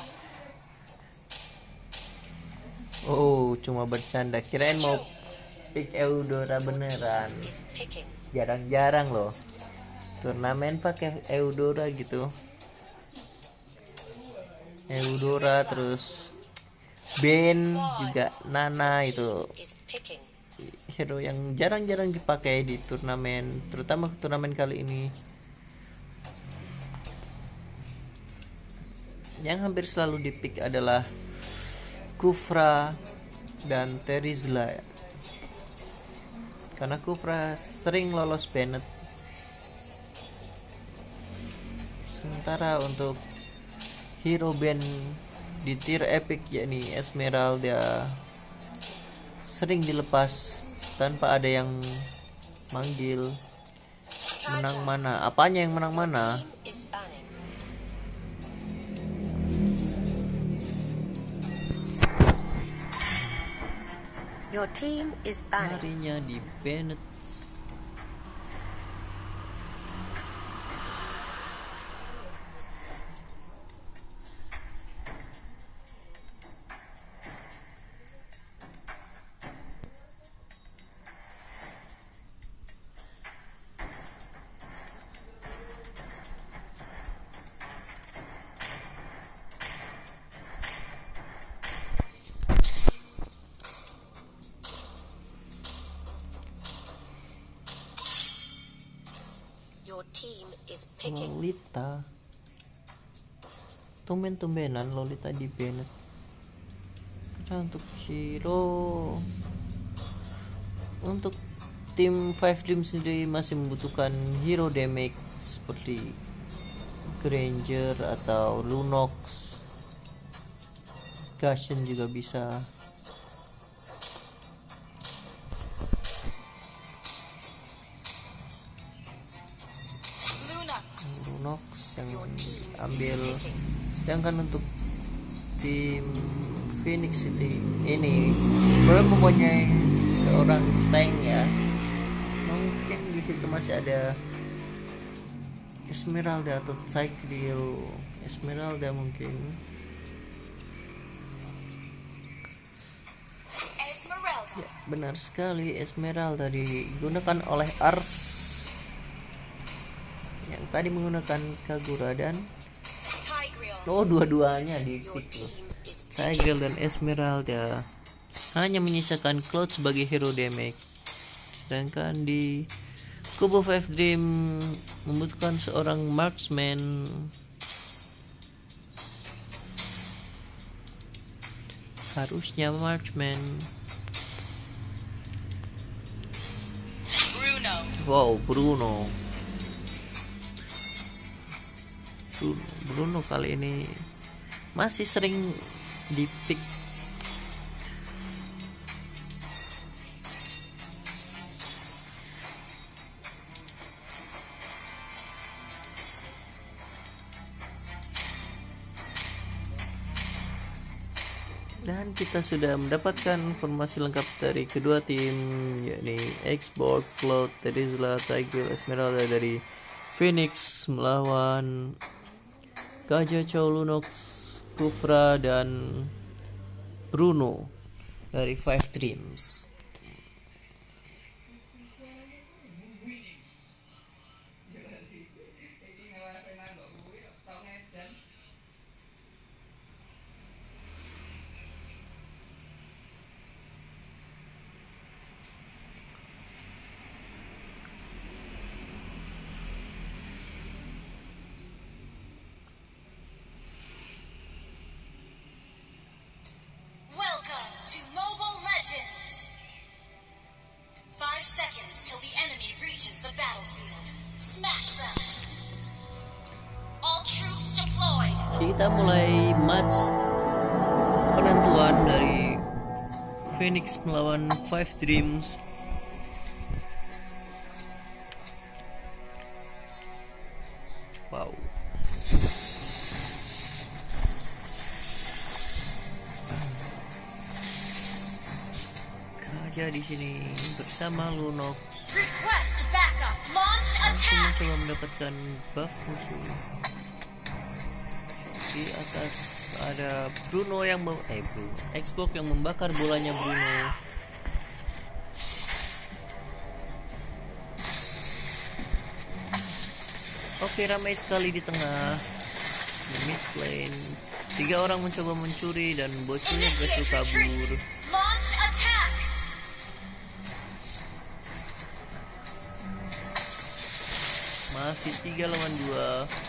Oh, cuma bercanda. Kirain mau pick Eudora beneran. Is picking. Jarang-jarang loh turnamen pakai Eudora gitu. Eudora terus Ben juga Nana, itu Is picking. hero yang jarang-jarang dipakai di turnamen, terutama turnamen kali ini. Yang hampir selalu dipick adalah Kufra dan Terizla, karena Kufra sering lolos banned. Sementara untuk hero band di tier epic yakni Esmeralda sering dilepas tanpa ada yang manggil. Menang mana? Apanya yang menang mana? Team is banning. Your team is banning. Harinya di Bennett. Your team is picking. Lolita. Tumben-tumbenan Lolita di Bennett. Karena untuk hero, untuk tim Five Dreams sendiri masih membutuhkan hero damage seperti Granger atau Lunox. Gashen juga bisa. Lunox yang ambil. Sedangkan untuk tim Phoenix City ini belum mempunyai seorang tank ya. Mungkin di situ masih ada Esmeralda atau Tygril. Esmeralda mungkin. Ya, benar sekali, Esmeralda digunakan oleh Ars yang tadi menggunakan Kagura dan oh dua-duanya di pick loh. Tygril dan Esmeralda hanya menyisakan Cloud sebagai hero damage. Sedangkan di kubu Five Dream membutuhkan seorang marksman. Harusnya marksman. Bruno. Wow, Bruno. Bruno kali ini masih sering di pick. Dan kita sudah mendapatkan informasi lengkap dari kedua tim, yakni Xbox, Cloud, Terizla, Tygril, Esmeralda dari Phoenix melawan Gajah Chow, Lunox, Kufra dan Bruno dari Five Dreams. Welcome to Mobile Legends. Five seconds till the enemy reaches the battlefield. Smash them. All troops deployed. Kita mulai match penentuan dari Phoenix melawan Five Dreams. Wow. Gajah di sini bersama Lunox. Request backup. Launch Masih attack. mencoba mendapatkan buff musuh. Di atas ada Bruno yang mem eh Bruno Xbox yang membakar bolanya Bruno. Oke, ramai sekali di tengah di mid lane. Tiga orang mencoba mencuri dan bocilnya berhasil Initiate kabur. retreat. Launch attack. Masih tiga lawan dua.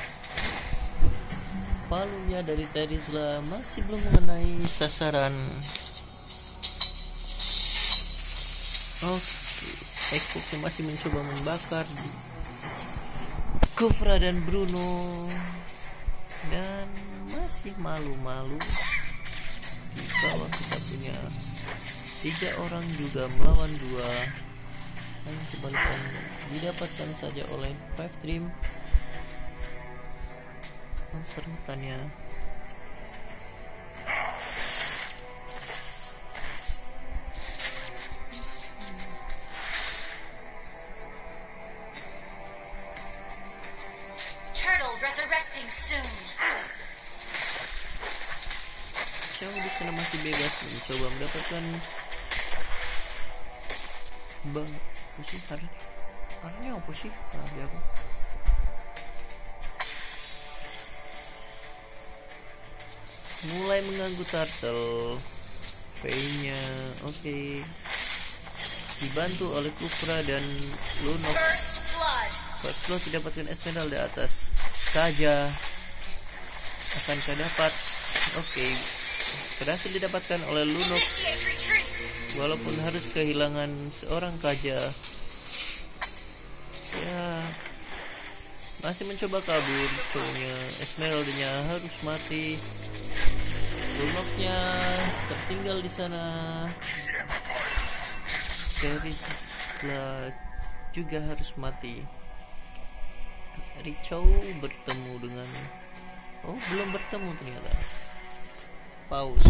Palunya dari Terizla masih belum mengenai sasaran. Oke, Xbox masih mencoba membakar Kufra dan Bruno, dan masih malu-malu kalau kita punya tiga orang juga melawan dua. Ayo coba lihat. didapatkan saja oleh Five Dream. Kesulitannya Turtle resurrecting soon. Chow di sana masih bebas mencoba mendapatkan bang apa sih hari hari apa sih hari apa mulai mengganggu turtle V-nya. Oke, okay. Dibantu oleh Kufra dan Lunok. First blood. First blood didapatkan Esmeralda di atas saja. Akankah dapat? Oke, okay. Berhasil didapatkan oleh Lunok Initiate retreat. walaupun harus kehilangan seorang Kaja. Ya, masih mencoba kabur. Cowoknya Esmeralda-nya harus mati. Lunoknya tertinggal di sana. Kerisla juga harus mati. Richau bertemu dengan oh belum bertemu ternyata. Pause.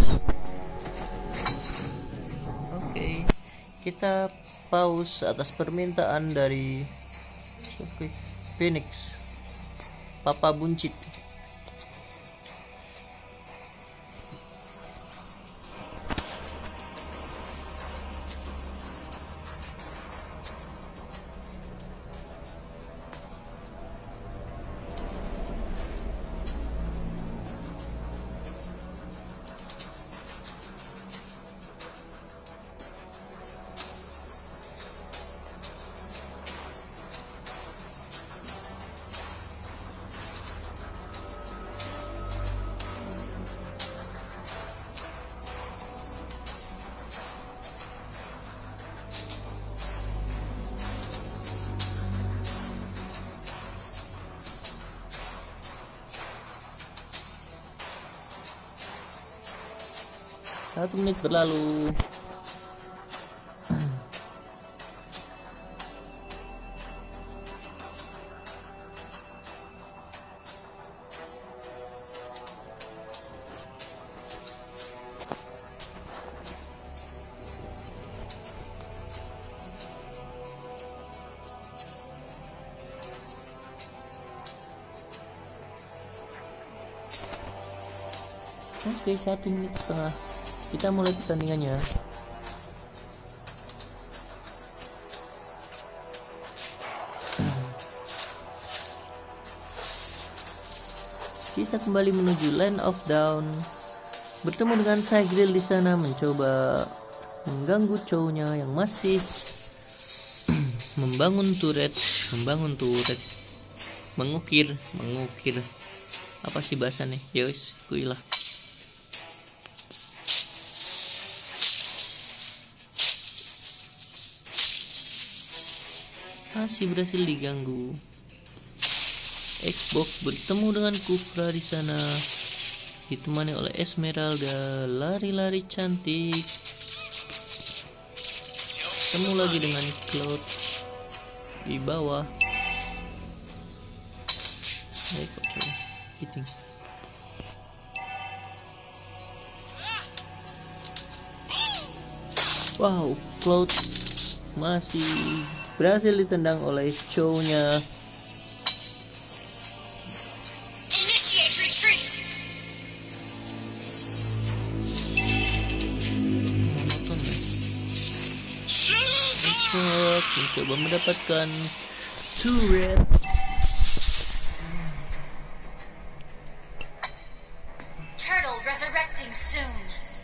Oke, okay. Kita pause atas permintaan dari Phoenix Papa Buncit. Satu menit berlalu. Oke, satu menit setengah. Kita mulai pertandingannya. Kita kembali menuju Land of Dawn. Bertemu dengan Sigrill di sana mencoba mengganggu cowoknya yang masih membangun turret, membangun turret, mengukir, mengukir. Apa sih bahasanya? Yowis, kuilah. Masih berhasil diganggu. Xbox bertemu dengan Kufra di sana, ditemani oleh Esmeralda lari-lari cantik. Ketemu lagi dengan Cloud di bawah. Ayo kok coba kiting. Wow, Cloud masih berhasil ditendang oleh cowoknya. Initiate retreat. Monoton ya. Cepat mencoba mendapatkan turret. Turtle resurrecting soon.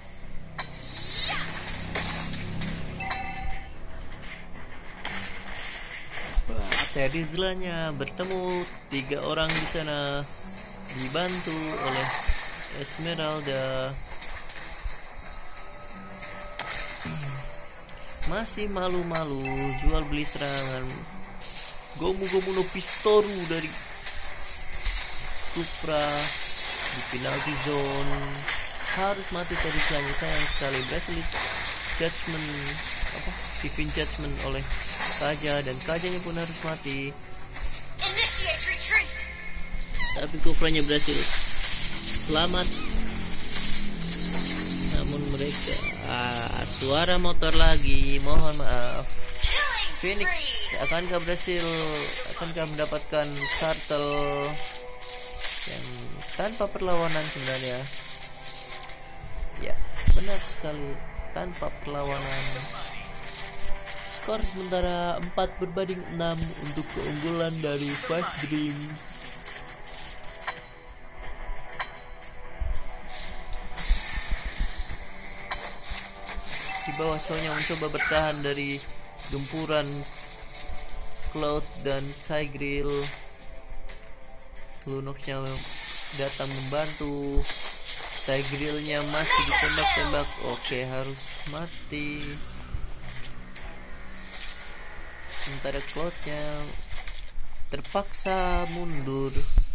Terizlanya bertemu tiga orang di sana, dibantu oleh Esmeralda. Masih malu-malu jual beli serangan Gomu Gomu no Pistoru dari Kufra di penalty zone. Harus mati Terizlanya, sayang sekali. Berhasil judgment apa? Divine judgment oleh Kaja, dan Kajanya pun harus mati. Initiate retreat. Tapi Kufranya berhasil selamat. Namun mereka ah, suara motor lagi. Mohon maaf. Killing Phoenix spree. akankah berhasil? Akankah mendapatkan turtle yang tanpa perlawanan sebenarnya? Ya, benar sekali, tanpa perlawanan. Skor sementara empat berbanding enam untuk keunggulan dari Five Dreams. Di bawah Sonya mencoba bertahan dari gempuran Cloud dan Tigreal. Lunoxnya datang membantu. Tigrealnya masih ditembak-tembak. Oke, harus mati. Sementara Cloudnya terpaksa mundur.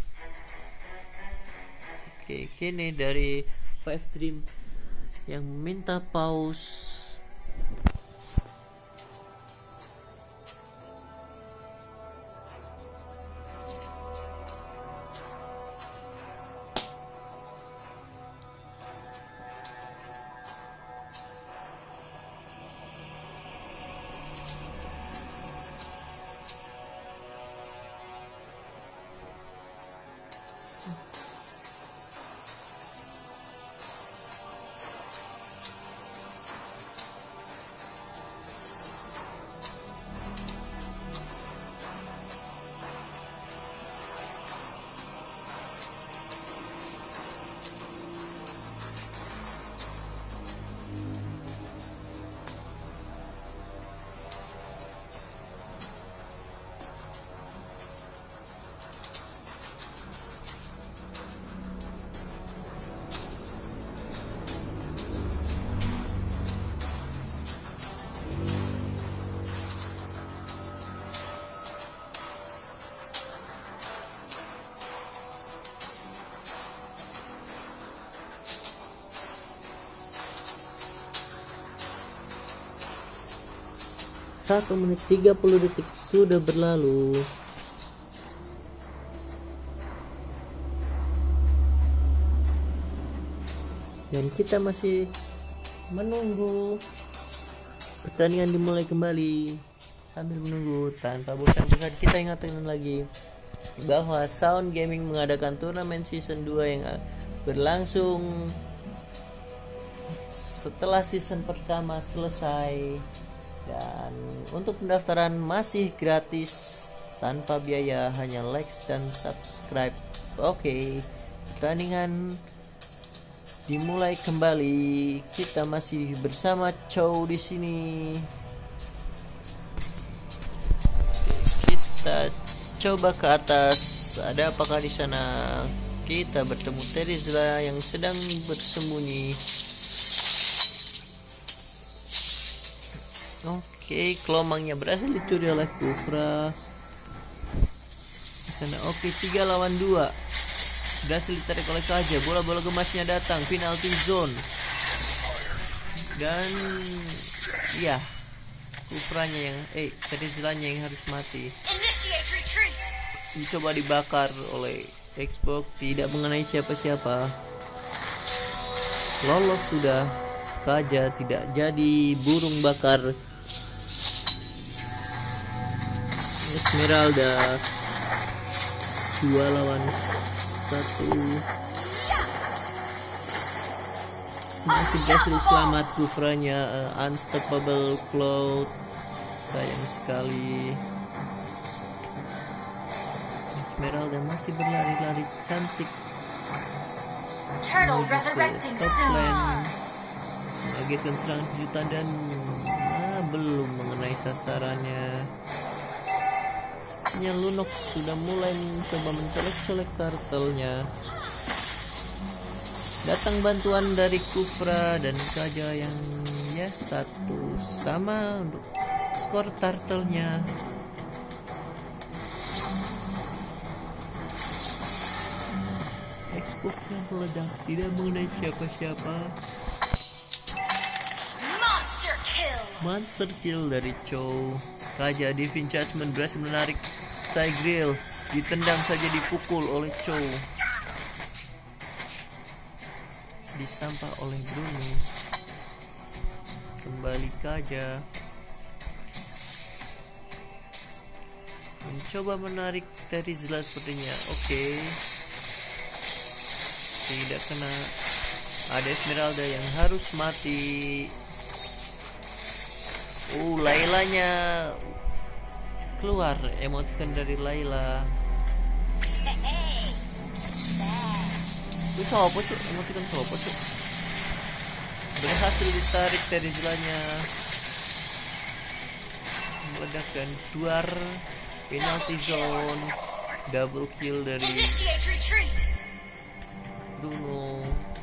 Oke, kini dari Five Dream yang meminta pause. Satu menit tiga puluh detik sudah berlalu. Dan kita masih menunggu pertandingan dimulai kembali. Sambil menunggu tanpa bosan-bosan, kita ingatkan lagi bahwa Sound Gaming mengadakan turnamen season dua yang berlangsung setelah season pertama selesai. Dan untuk pendaftaran masih gratis tanpa biaya, hanya like dan subscribe. Oke, pertandingan dimulai kembali. Kita masih bersama Chow di sini. Kita coba ke atas. Ada apakah di sana? Kita bertemu Terizla yang sedang bersembunyi. Oke, kelomangnya berhasil dicuri oleh Kufra. Sana oke, tiga lawan dua. Berhasil ditarik oleh Kaja. Bola-bola gemasnya datang, penalty zone. Dan ya, Kufranya yang eh Terizlanya yang harus mati. Initiate retreat. Dicoba dibakar oleh Xbox, tidak mengenai siapa-siapa. Lolos sudah. Kaja tidak jadi burung bakar. Esmeralda dua lawan satu. Masih berhasil selamat Kufranya. uh, Unstoppable Cloud. Sayang sekali. Esmeralda masih berlari-lari cantik. Turtle resurrecting Top soon. lane. Mengagetkan serangan kejutan dan ah, belum mengenai sasarannya. Sepertinya Lunox sudah mulai mencoba mencolek-colek turtle-nya. Datang bantuan dari Kufra dan Kaja yang ya satu sama untuk skor turtle-nya. Xbox-nya meledak, tidak mengenai siapa-siapa. Monster kill. Monster kill dari Chow. Kaja Divine Judgment berhasil menarik Tigreal, ditendang saja dipukul oleh Chow. Disampah oleh Bruno. Kembali Kaja. Mencoba menarik Terizla sepertinya. Oke. Okay. Tidak kena. Ada Esmeralda yang harus mati. Oh, Lailanya keluar. Emoticon dari Layla. Itu apa cuy? Emoticon apa cuy? Berhasil ditarik Terizlanya. Meledakkan duar. Penalty zone. Double kill dari Bruno.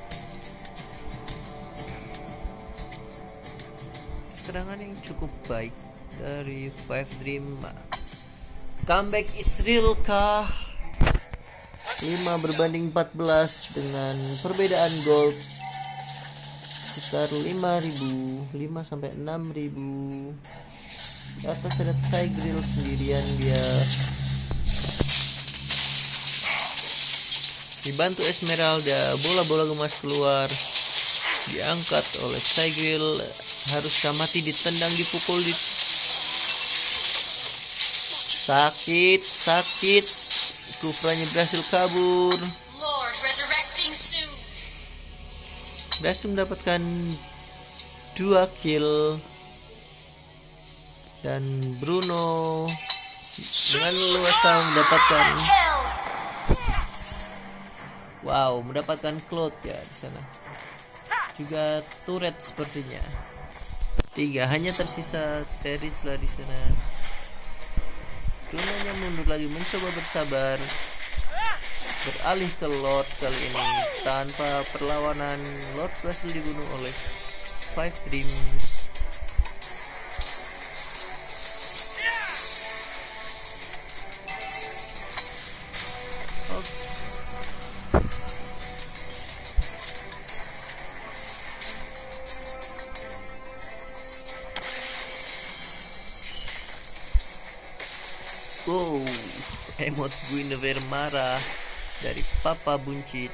Serangan yang cukup baik dari Five Dream. Comeback Israel kah? lima berbanding empat belas dengan perbedaan gold sekitar lima ribu, lima sampai enam ribu. Di atas ada Tigreal sendirian, dia dibantu Esmeralda. Bola-bola gemas keluar, diangkat oleh Tigreal. Haruskah mati? Ditendang, dipukul, di... sakit, sakit. Kufranya berhasil kabur. Berhasil mendapatkan dua kill. Dan Bruno dengan leluasa mendapatkan wow, mendapatkan Cloud ya di sana. Juga turret sepertinya. Tiga, hanya tersisa Terizla di sana. Bruno-nya mundur lagi, mencoba bersabar. Beralih ke Lord kali ini tanpa perlawanan. Lord berhasil dibunuh oleh Five Dreams. Wow, emot Guinevere marah dari Papa Buncit.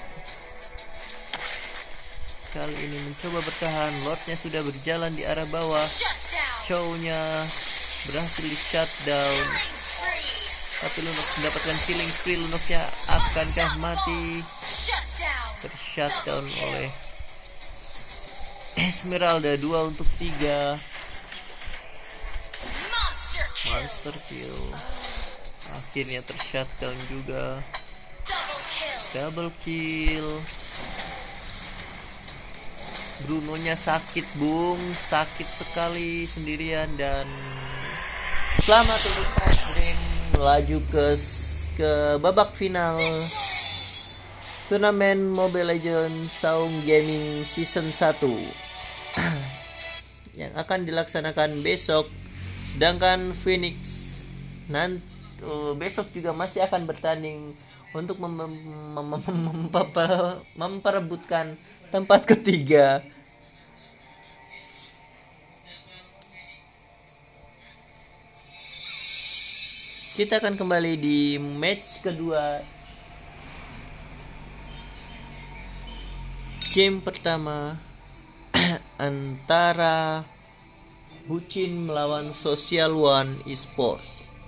Kali ini mencoba bertahan. Lordnya sudah berjalan di arah bawah. Chow-nya berhasil di shutdown. Tapi Lunox mendapatkan killing spree. Lunox-nya akankah mati? Tershutdown oleh Esmeralda. Dua untuk tiga. Monster kill. Akhirnya tershutdown juga. Double kill. Bruno-nya sakit bung, sakit sekali sendirian. Dan selamat untuk Five Dream melaju ke ke babak final turnamen Mobile Legends Saung Gaming Season satu yang akan dilaksanakan besok. Sedangkan Phoenix nanti uh, besok juga masih akan bertanding untuk mem- mem- mem- mem- memperebutkan tempat ketiga. Kita akan kembali di match kedua. Game pertama antara Bucin melawan Social One Esport.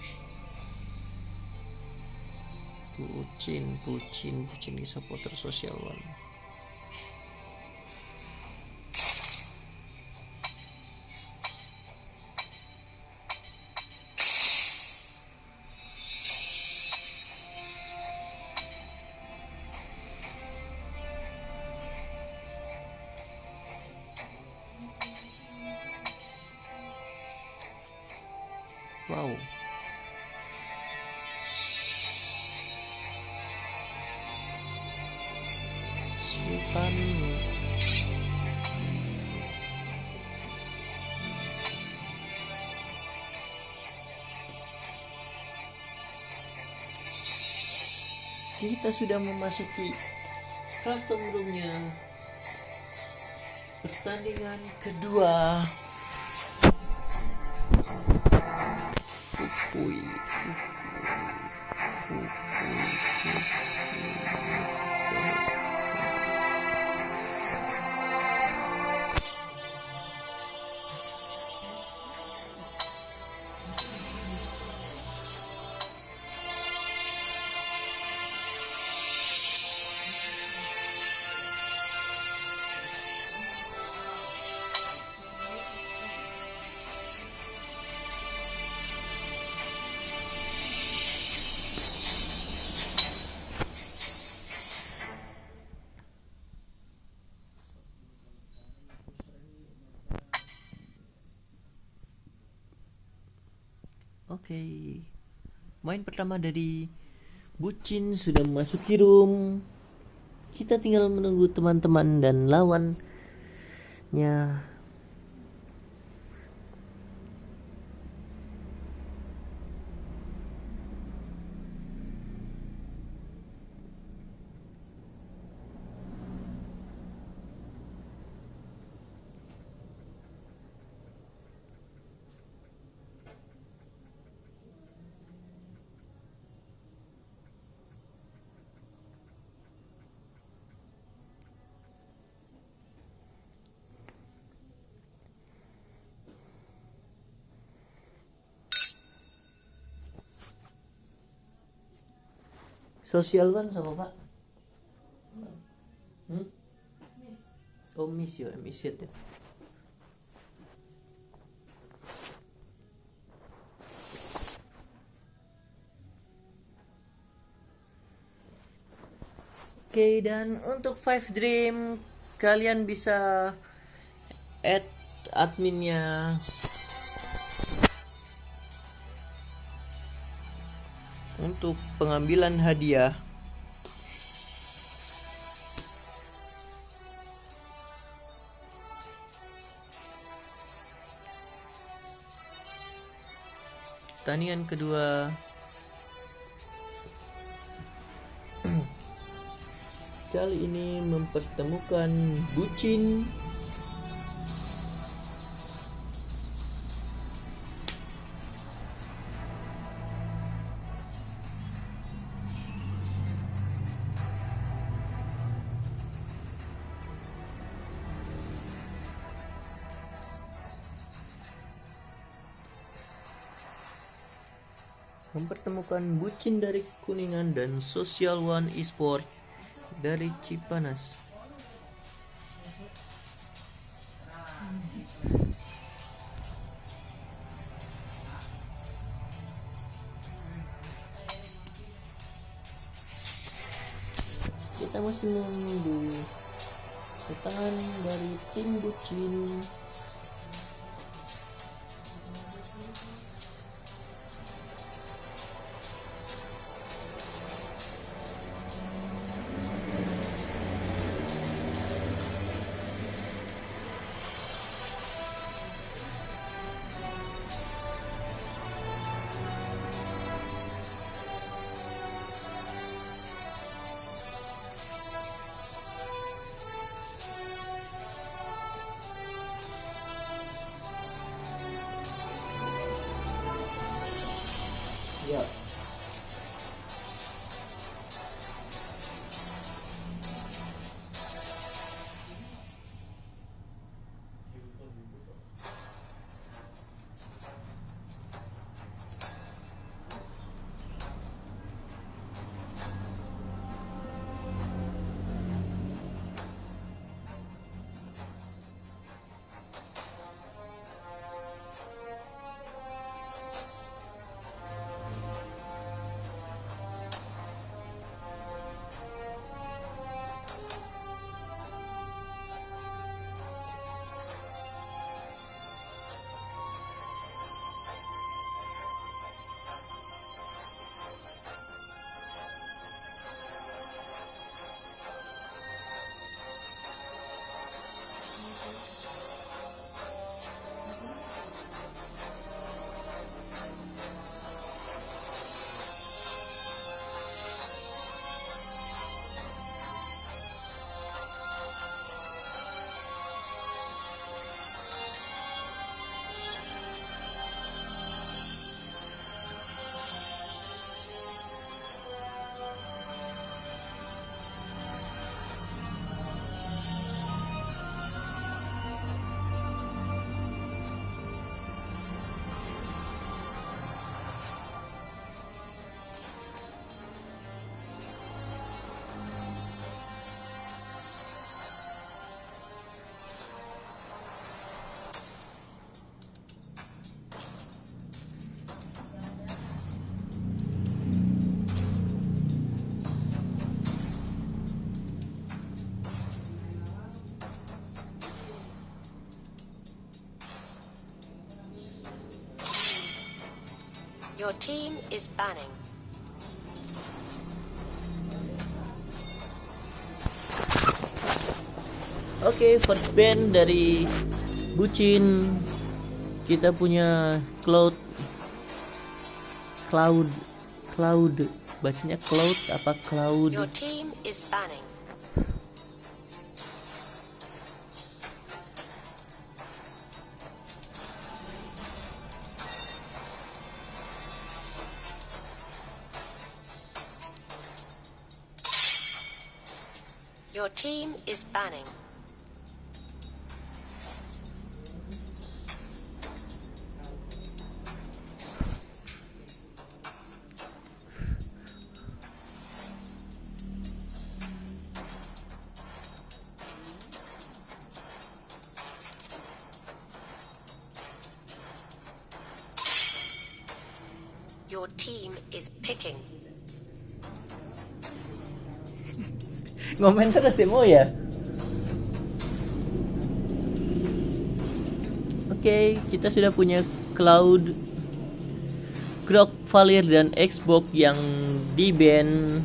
Bucin, Bucin, Bucin supporter Social One. Wow. Sultan. Kita sudah memasuki custom roomnya. Pertandingan kedua. Oke, main pertama dari Bucin sudah memasuki room. Kita tinggal menunggu teman-teman dan lawannya. Sosial One sama Pak? Hmm? Oh, miss ya, miss it ya. Oke, dan untuk Five Dream kalian bisa add adminnya untuk pengambilan hadiah. Pertandingan kedua kali ini mempertemukan Bucin mempertemukan Bucin dari Kuningan dan Social One Esport dari Cipanas. Kita masih menunggu kedatangan dari tim Bucin. Ya. Your team is banning. Oke, first ban dari Bucin. Kita punya Cloud Cloud Cloud bacanya Cloud apa Cloud? Your team is banning. Your team is banning. Your team is picking. Ngomen terus demo ya. Oke, kita sudah punya Cloud, Grok, Valir dan Xbox yang di ban.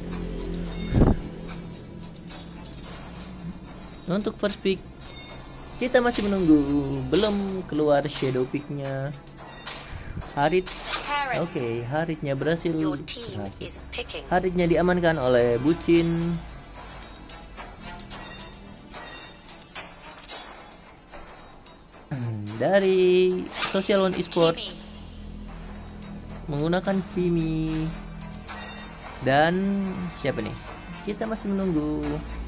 Untuk first pick kita masih menunggu, belum keluar shadow picknya. Harit. Oke, okay, Haritnya berhasil. Your team is picking. Haritnya diamankan oleh Bucin. Dari Social One Esport menggunakan Vimi. Dan siapa nih? Kita masih menunggu.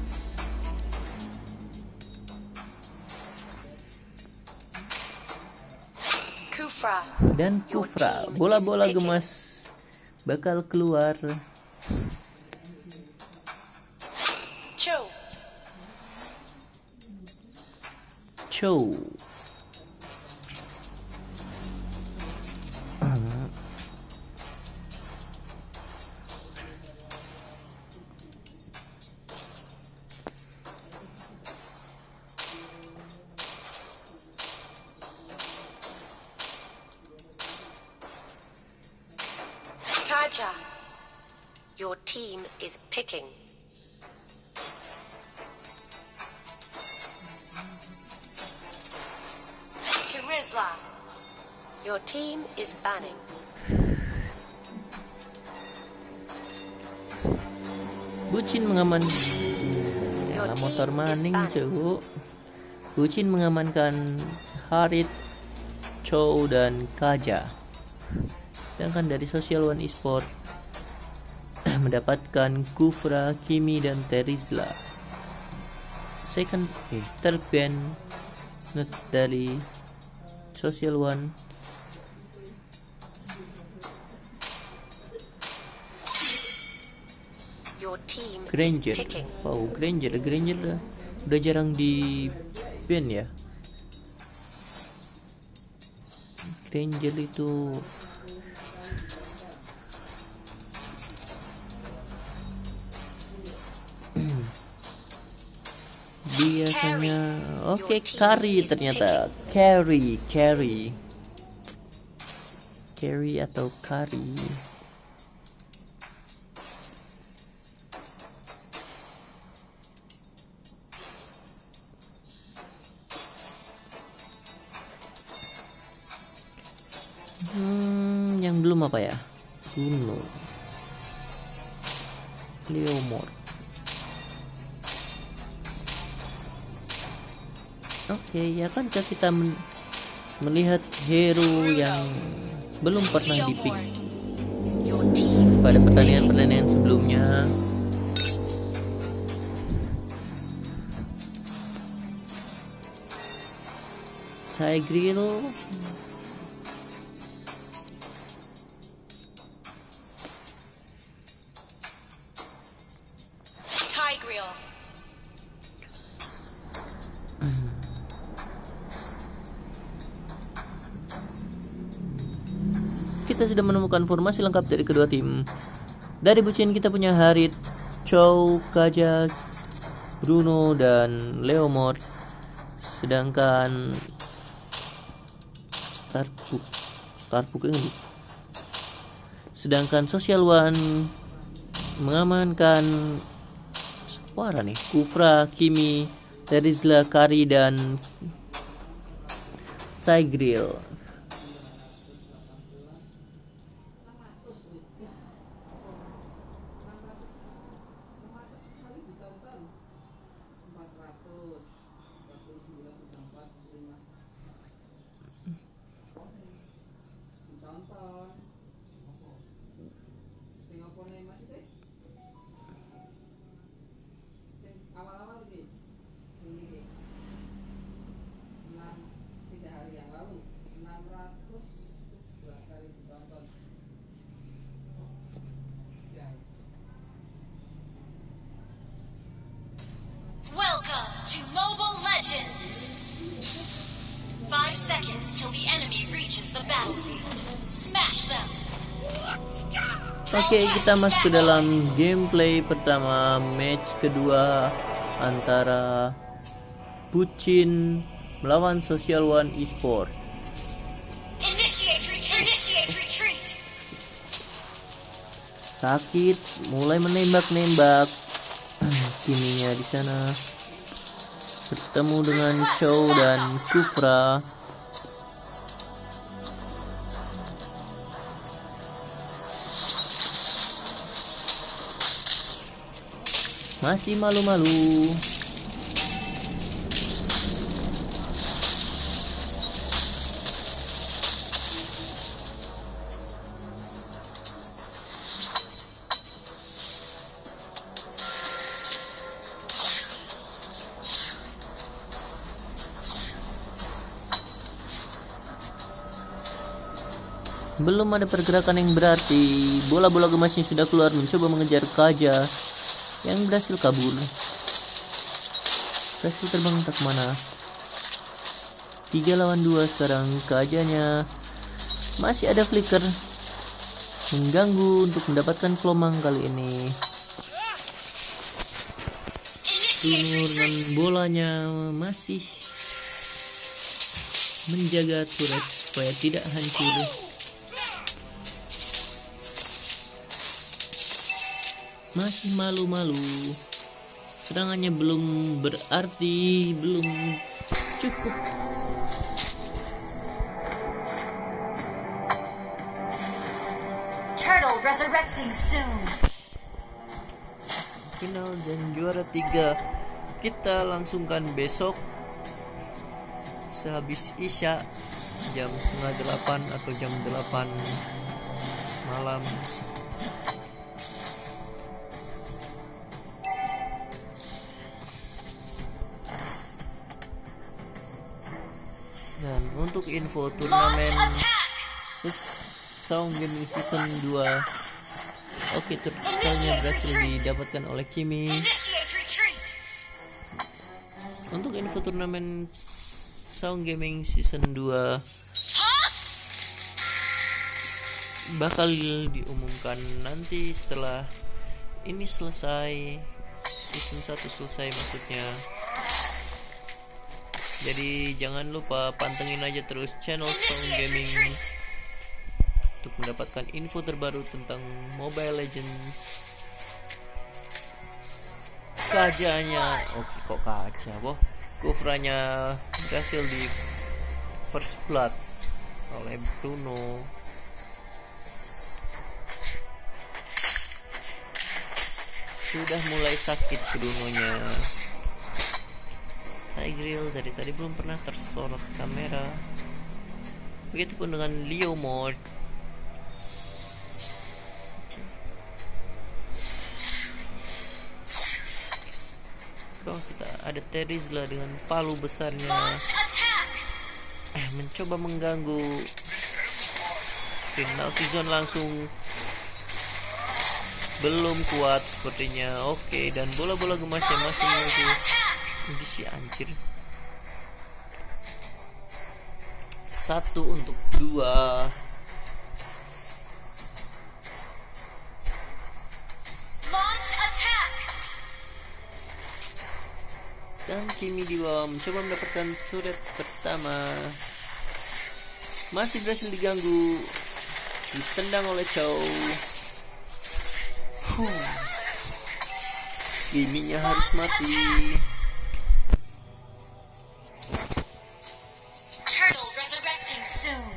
Kufra. Dan Kufra, bola-bola gemas bakal keluar. Cho. Cho. Kaja. Your team is picking. Tirizla. Your team is banning. Bucin mengaman Your ya, team motor is maning banning. cewek. Bucin mengamankan Harit, Chow dan Kaja. Sedangkan dari Social One Esport mendapatkan Kufra, Kimi dan Terizla. Second eh, third ban not dari Social One. Your team Granger. is picking. Wow, Granger, Granger udah jarang di ban ya. Granger itu biasanya oke okay, carry ternyata carry carry carry atau carry. Hmm, yang belum apa ya? Bruno, Leomord. Oke, okay, ya kan kita men melihat hero yang belum pernah dipick pada pertandingan-pertandingan sebelumnya. Tigreal, Tigreal. kita sudah menemukan formasi lengkap dari kedua tim. Dari Bucin kita punya Harit, Chow, Kaja, Bruno dan Leomord. Sedangkan Starbook, Starbook ini Sedangkan Social One mengamankan suara nih Kufra, Kimi, Terizla, Kari, dan Tigreal. Welcome to Mobile Legends. Five seconds till the enemy reaches the battlefield. Smash them. Oke, kita masuk ke dalam gameplay pertama, match kedua antara Puchin melawan Social One Esport. Initiate retreat. Initiate retreat. Sakit, mulai menembak-nembak. Kiminya di sana bertemu dengan Chow dan Kufra. Masih malu-malu. Belum ada pergerakan yang berarti. Bola-bola gemasnya sudah keluar mencoba mengejar Kaja yang berhasil kabur. Berhasil terbang entah kemana. Tiga lawan dua sekarang. Kajanya masih ada flicker mengganggu untuk mendapatkan kelomang kali ini. Timur dan bolanya masih menjaga turret supaya tidak hancur. Masih malu-malu. Serangannya belum berarti, belum cukup. Turtle resurrecting soon. Final dan juara tiga kita langsungkan besok sehabis isya jam setengah delapan atau jam delapan malam. Dan untuk info turnamen Sound Gaming Season dua, oke, turnamennya berhasil didapatkan oleh Kimi. Untuk info turnamen Sound Gaming Season dua bakal diumumkan nanti setelah ini selesai, season satu selesai maksudnya. Jadi jangan lupa pantengin aja terus channel Sound Gaming untuk mendapatkan info terbaru tentang Mobile Legends. Kajanya, oke kok kaca, boh. Kufranya berhasil di first blood oleh Bruno. Sudah mulai sakit Brunonya. Tigreal dari tadi belum pernah tersorot kamera. Begitupun dengan Leo Mode. Oh, kita ada Terizla dengan palu besarnya eh, mencoba mengganggu. Penalty zone langsung belum kuat sepertinya. Oke, dan bola-bola gemasnya masih muncul. Ini si anjir. Satu untuk dua. Dan Kimi di bawah mencoba mendapatkan turret pertama. Masih berhasil diganggu. ditendang oleh Chow. Huh. Giminya harus mati. Turtle resurrecting soon.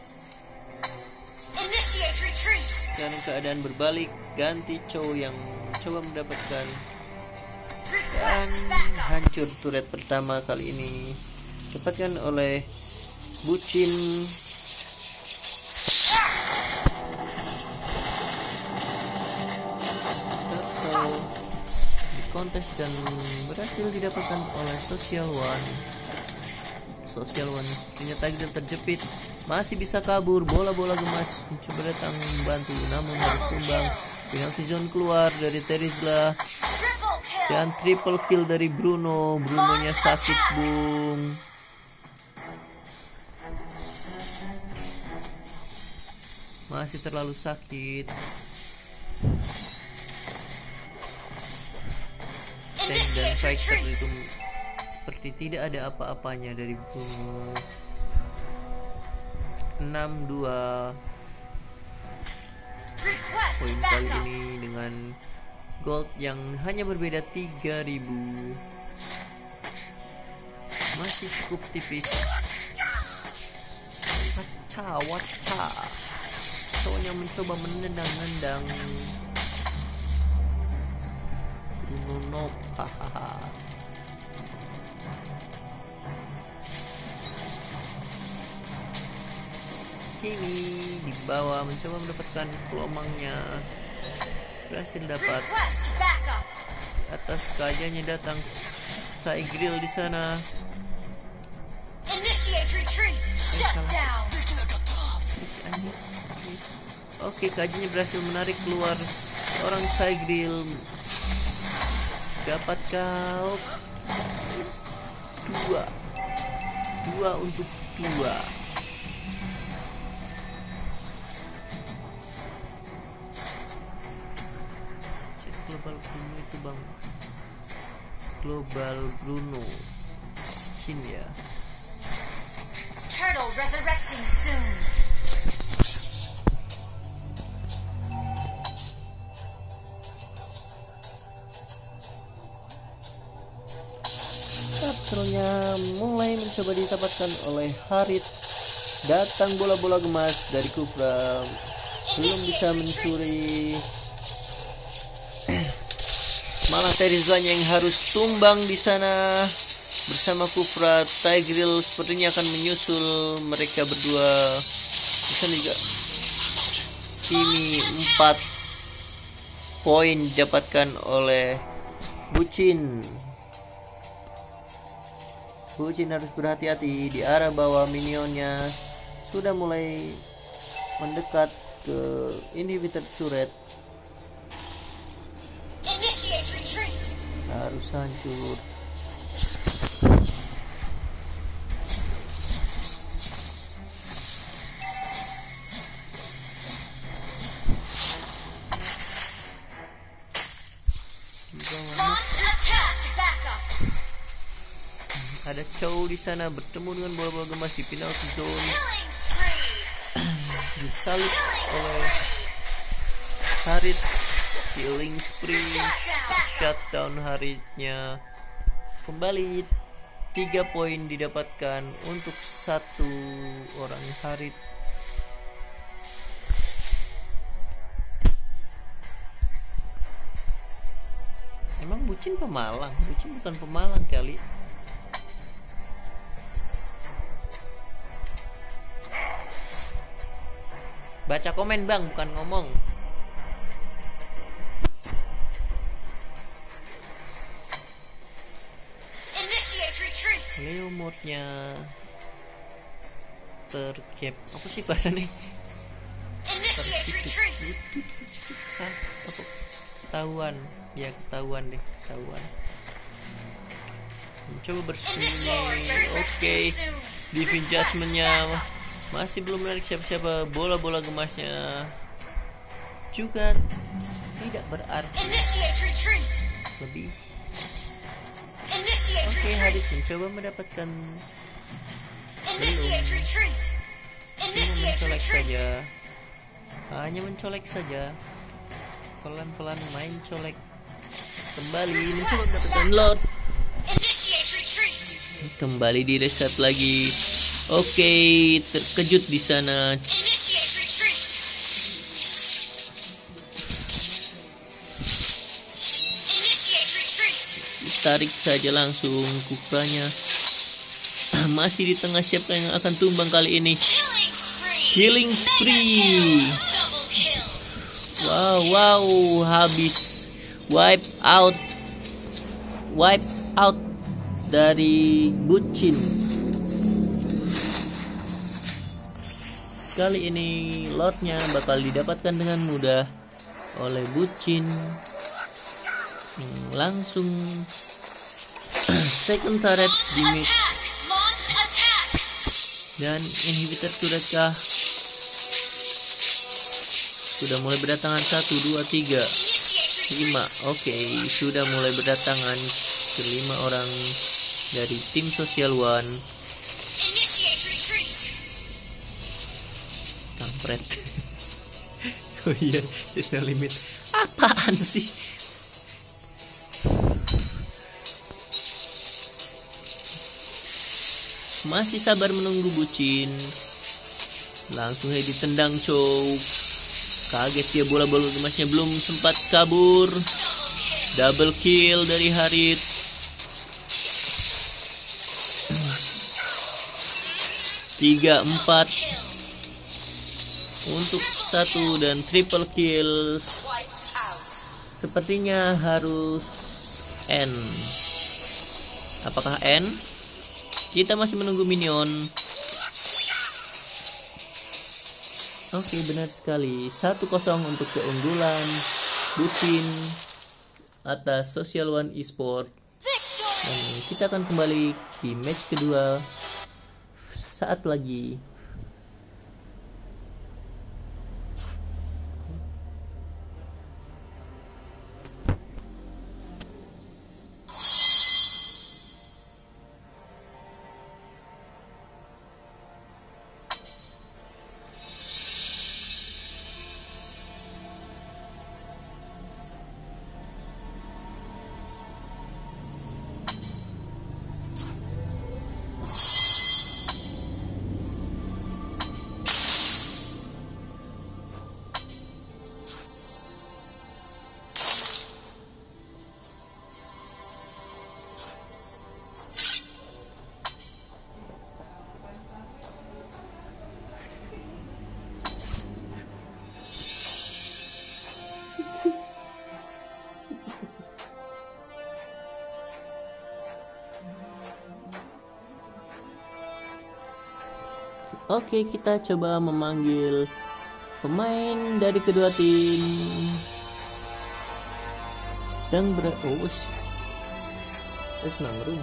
Initiate retreat. Sekarang keadaan berbalik, ganti Chow yang coba mendapatkan, dan Request backup. hancur turret pertama kali ini dapatkan oleh Bucin. Turtle di kontes dan berhasil didapatkan oleh Social One. Social One punya Tigreal terjepit, masih bisa kabur. Bola-bola gemas mencoba datang membantu, namun harus tumbang. Penalty zone keluar dari Terizla Triple kill. dan triple kill dari Bruno. Brunonya sakit, Bung. Masih terlalu sakit. Tank dan Initiate fighter retreat. itu seperti tidak ada apa-apanya dari Bruno. enam dua Request poin kali backup. ini dengan gold yang hanya berbeda tiga ribu. Masih cukup tipis. Waca waca. Soalnya mencoba menendang-nendang Bruno Nob. Hahaha. Kimi di bawah mencoba mendapatkan kelomangnya, berhasil dapat. Request backup. Atas kajanya datang Tigreal di sana. Initiate retreat. Shut down. Si anjing. Oke, kajanya berhasil menarik keluar seorang Tigreal. Dapat kau dua dua untuk dua. Cek global Bruno itu bang, global Bruno Chin ya. Turtle resurrecting soon. Turtle-nya mulai mencoba ditapatkan oleh Harit. Datang bola-bola gemas dari Kufra, belum bisa mencuri. Malah Terizlanya yang harus tumbang di sana bersama Kufra. Tigreal sepertinya akan menyusul mereka berdua. Di sana juga Kimi empat poin didapatkan oleh Bucin. Bucin harus berhati-hati di arah bawah. Minionnya sudah mulai mendekat ke inhibitor turret. Initiate retreat. Harus hancur. Di bawah Launch attack backup. ada Chow di sana bertemu dengan bola-bola gemas di penalty zone. Killing spree. Disalib oleh Harit. Killing spree. Shutdown Haritnya. Kembali tiga poin didapatkan untuk satu orang Harit. Emang Bucin pemalang? Bucin bukan pemalang kali. Baca komen bang, bukan ngomong. Initiate retreat. Leo mode-nya tercap. Apa sih bahasanya? Initiate retreat. Hah, apa? Ketahuan. Ya ketahuan deh, ketahuan. Mencoba bersembunyi. Initiate Oke. retreat soon. Divine Request Judgment-nya backup. masih belum menarik siapa-siapa. Bola-bola gemasnya juga tidak berarti Initiate retreat. lebih. Initiate Oke, Harit retreat. mencoba mendapatkan, Initiate retreat. cuma Initiate mencolek retreat. saja. hanya mencolek saja, pelan-pelan main colek, kembali mencoba mendapatkan Lord, Initiate retreat. kembali di reset lagi. Oke, terkejut di sana. Initiate retreat. Initiate retreat. Tarik saja langsung kukranya. Masih di tengah, siapa yang akan tumbang kali ini? Killing spree. Killing Mega spree. kill. Double kill. Wow, wow, habis wipe out, wipe out dari Bucin. Kali ini lotnya bakal didapatkan dengan mudah oleh Bucin. Hmm, langsung second turret di mid Attack. Launch attack. dan inhibitor turretkah sudah mulai berdatangan. Satu, dua, tiga, Initiate lima. retreat. Oke, sudah mulai berdatangan kelima orang dari tim Social One. Initiate retreat. Kampret. Oh iya, just no limit. Apaan sih? Masih sabar menunggu Bucin. Langsung aja ditendang Chow. Kaget dia, bola-bola emasnya belum sempat kabur. Double kill dari Harit. Tiga, empat Kill. untuk satu dan triple kill. Wiped out. Sepertinya harus N. Apakah N? Kita masih menunggu minion. Oke, benar sekali. satu kosong untuk keunggulan Bucin atas Social One Esport. Dan kita akan kembali di match kedua saat lagi. Oke, kita coba memanggil pemain dari kedua tim. Sedang ber... Oh, sh- eh, senang room.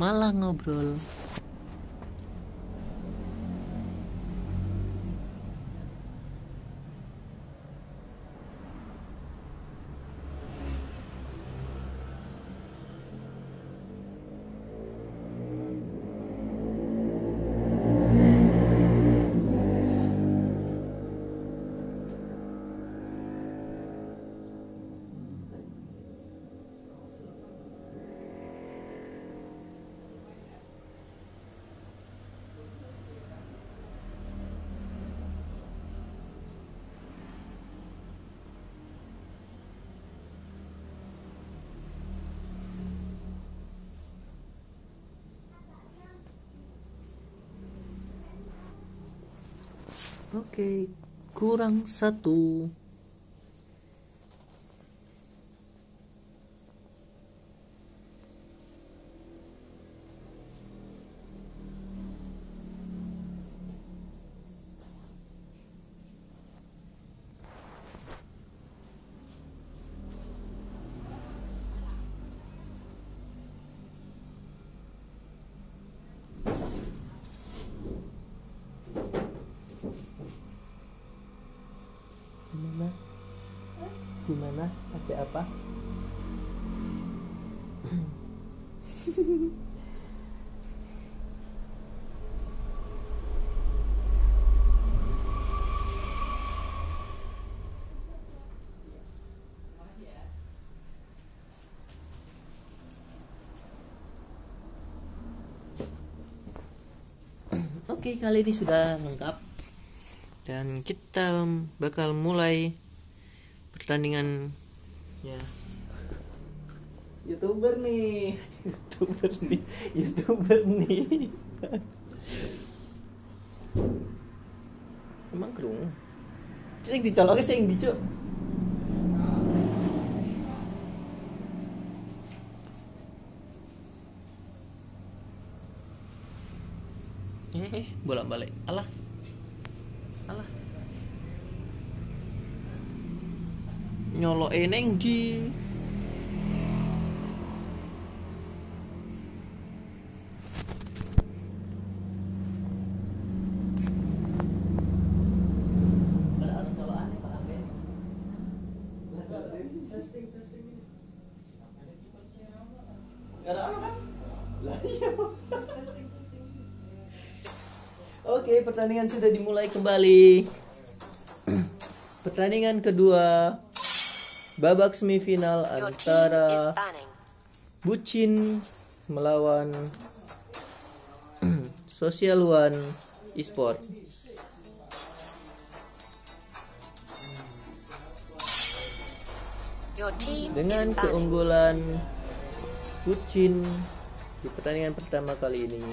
malah ngobrol. Oke, kurang satu. Gimana? Gimana? Ada apa? Oke, kali ini sudah lengkap dan kita bakal mulai pertandingan ya. YouTuber nih, YouTuber nih, YouTuber nih. Emang kerung? Sing dicoloknya sing dicuk. Eh, bolak-balik. Alah. Alah. Nyolok eneng di Testing, testing ini. Gak ada apa kan? Lah iya. Oke, pertandingan sudah dimulai kembali. Pertandingan kedua, babak semifinal Your team is antara banning. Bucin melawan Social One Esport. Your team Dengan is banning. keunggulan Bucin di pertandingan pertama kali ini.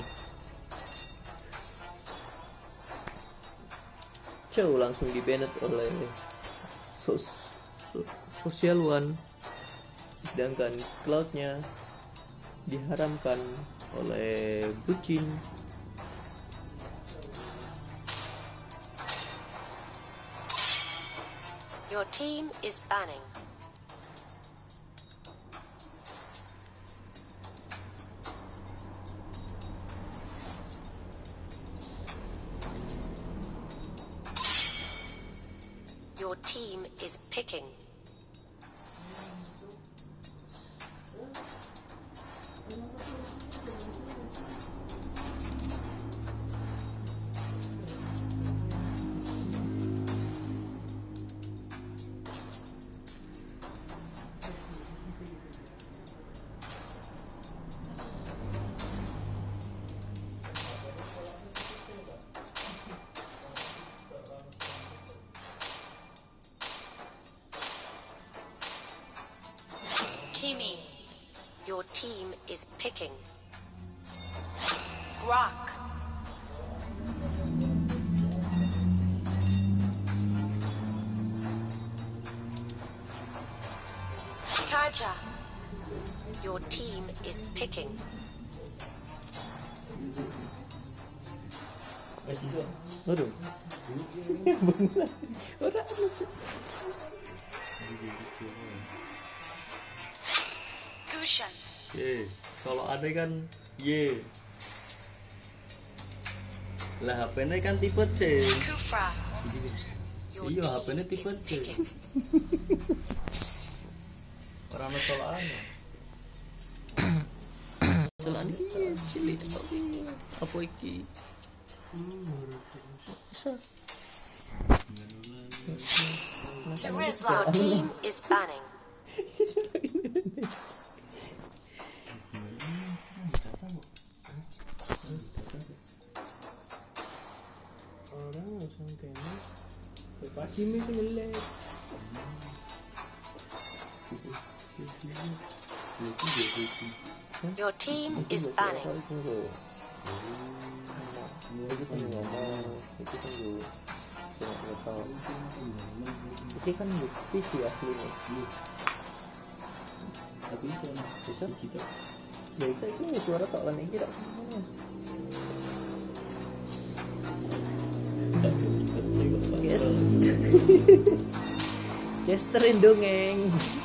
Chow langsung di-banned oleh sos, so, Social One, sedangkan Cloud-nya diharamkan oleh Bucin. Your team is banning. Your team is picking. Kimi, your team is picking. Grok. Kaja, your team is picking. Waduh. Gushan, Oke, solo ada kan Ye. Lah H P-nya kan tipe C. Kufra. Your Iya, H P-nya team tipe is C. picking. Orang tolaannya. Jalan iki cilik oke. Apa iki? Bisa. Terizla. Your team is banning. Orang langsung kene. Pasti mi kelelek. Your team is banning. Ini kan P C aslinya. Tapi bisa Bisa? kita Biasa itu suara tak lan iki tak. Yes. Chesterin dongeng.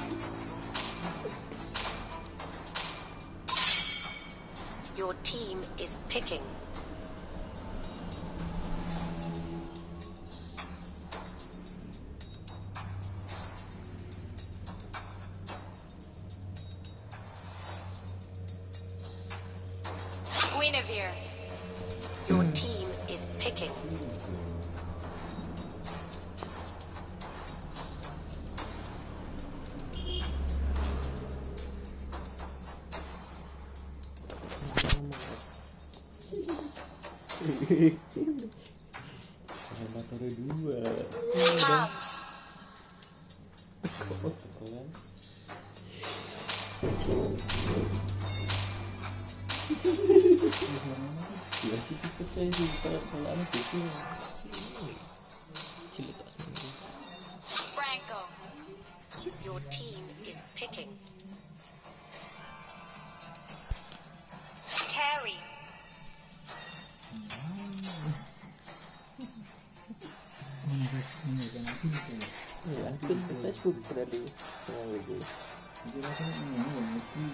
Your team is picking. Guinevere. Your team is picking. motornya dua. House. Tekolan. Ya kita percaya sih kalau kalau anak itu cilik tak sih. Franco. Your team is picking. Carry. Ini kan aku bisa. Ya, akun Facebook berarti. Ya, gitu. Jadi aku ini ini ini.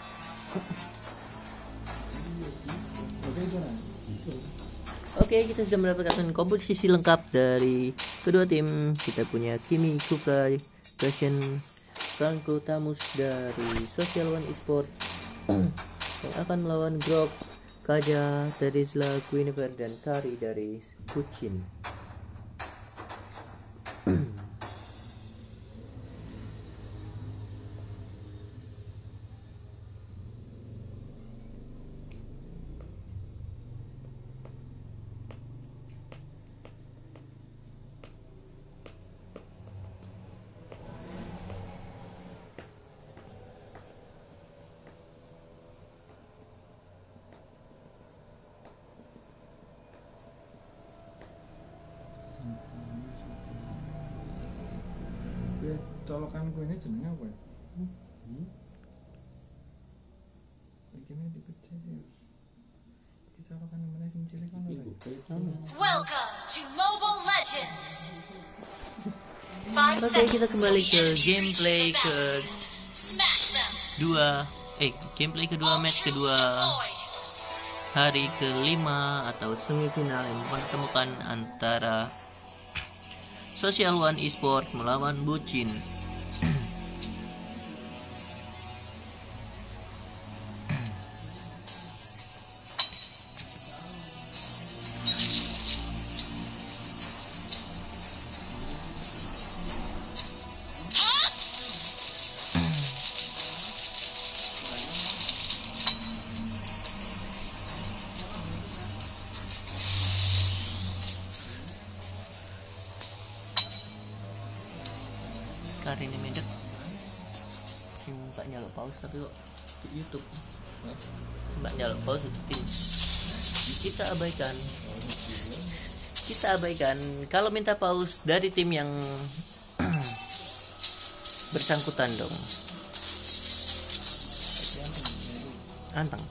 Oke, jalan. Bisa. Oke, kita sudah mendapatkan komposisi lengkap dari kedua tim. Kita punya Kimi Kufra, Russian, Franco Tamus dari Social One Esport yang akan melawan Grok, Kaja, Terizla, Guinevere, dan Kari dari Kuchin. Ya, colokan gue ini jenenge apa ya? Hmm? Ini dipecah ya. Iki colokan mana sing cilik kan ora? Welcome to Mobile Legends. Five Oke, seconds kita till kembali the ke enemy gameplay reaches the ke battlefield. Smash them. dua eh gameplay kedua All match troops kedua deployed. hari kelima atau semifinal yang mempertemukan antara Social One Esport melawan Bucin. Kali ini medek sing mbak nyaluk pause tapi kok di YouTube mbak nyaluk pause di- kita abaikan kita abaikan kalau minta pause dari tim yang bersangkutan dong. Anteng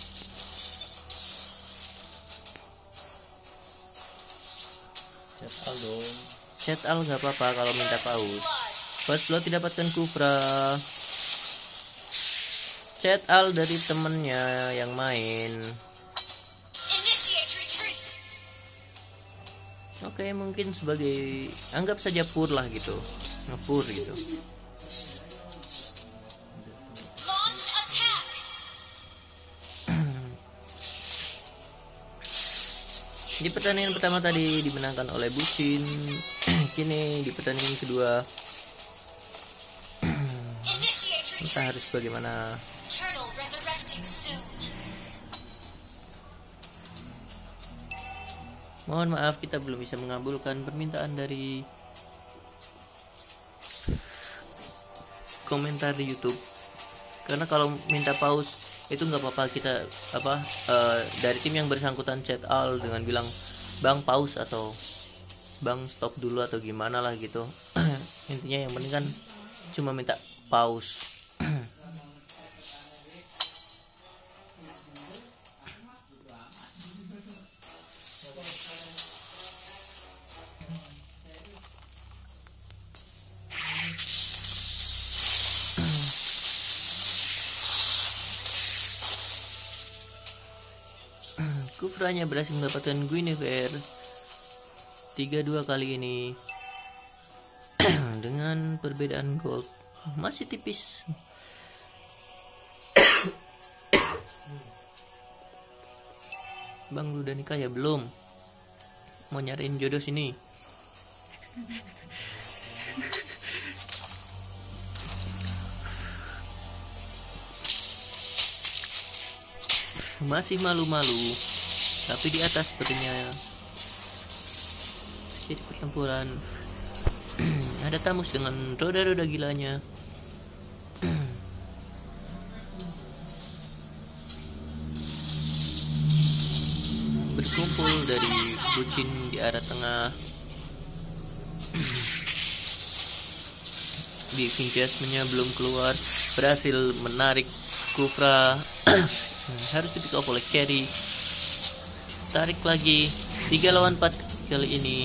Chat Aldo. chat al nggak apa-apa kalau minta pause. First blood didapatkan Kufra. chat al dari temennya yang main. Initiate retreat. Oke, mungkin sebagai anggap saja pur lah gitu, ngepur gitu. Launch attack. Di pertandingan pertama tadi dimenangkan oleh Bucin. Kini di pertandingan kedua Initiate kita retreat. harus bagaimana. Turtle resurrecting soon. Mohon maaf kita belum bisa mengabulkan permintaan dari komentar di YouTube, karena kalau minta pause itu nggak apa-apa, kita apa eh, dari tim yang bersangkutan chat al dengan bilang bang pause atau bang stop dulu atau gimana lah gitu. Intinya yang penting kan cuma minta pause. Kufranya berhasil mendapatkan Guinevere tiga dua kali ini dengan perbedaan gold masih tipis. Bang, lu udah nikah ya belum? Mau nyariin jodoh sini. Masih malu-malu, tapi di atas sepertinya jadi pertempuran. Ada Tamus dengan roda-roda gilanya. Berkumpul dari Bucin di arah tengah. Di Vinjasmenya belum keluar, berhasil menarik Kufra. Harus di pick up oleh carry. Tarik lagi tiga lawan empat kali ini.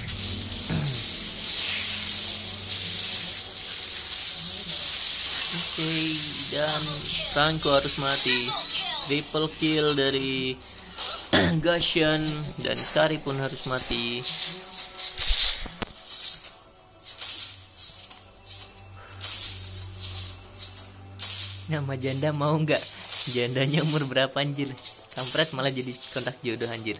Oke, dan Franco harus mati. Triple kill dari Gashan, dan Kari pun harus mati. Nama janda mau nggak? Jandanya umur berapa anjir? Kampret malah jadi kontak jodoh anjir.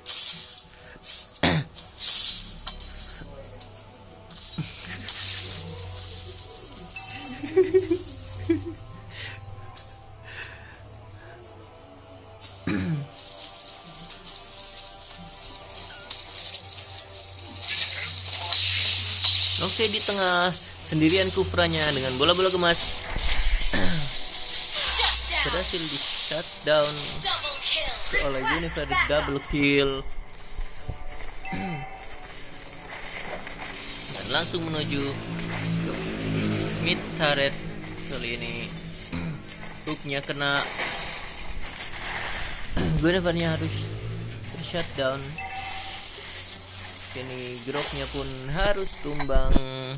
Oke, di tengah sendirian Kufranya dengan bola-bola gemas berhasil di shutdown Double kill. oleh Request Guinevere, backup. double kill. Dan langsung menuju ke mid turret kali ini. Hooknya kena. Guinevere-nya harus shutdown. Kini Groknya pun harus tumbang.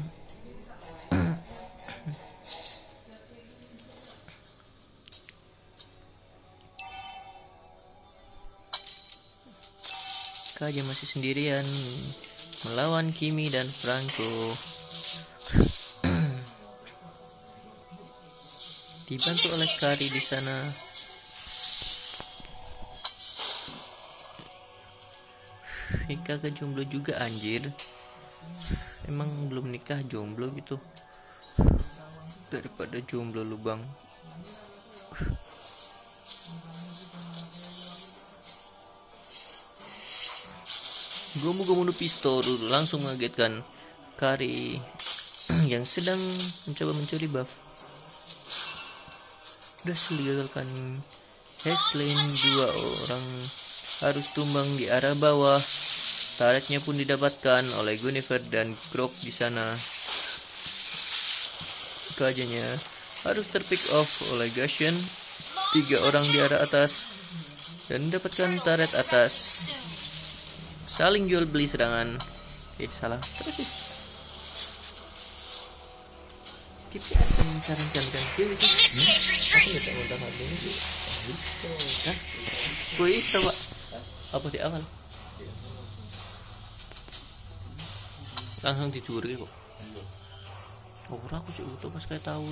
Kaja masih sendirian melawan Kimi dan Franco. Dibantu oleh Kari di sana. Nikah ke jomblo juga anjir. Emang belum nikah jomblo gitu. Daripada jomblo lu bang. Gomu-gomu pistol langsung mengagetkan Kari yang sedang mencoba mencuri buff. Berhasil digagalkan. Heslin dua orang harus tumbang di arah bawah. Turretnya pun didapatkan oleh Guinevere dan Grok di sana. Kajanya harus terpick off oleh Gashan. Tiga orang di arah atas dan mendapatkan turret atas. Saling jual beli serangan. Eh salah terus sih. Tapi akan mensarankan kuis. Initiate retreat. Mudah-mudahan ini sih. Hah? Kuis coba. Apa di awal? Langsung dicuri kok. Oh, aku sih utuh pas kayak tahu.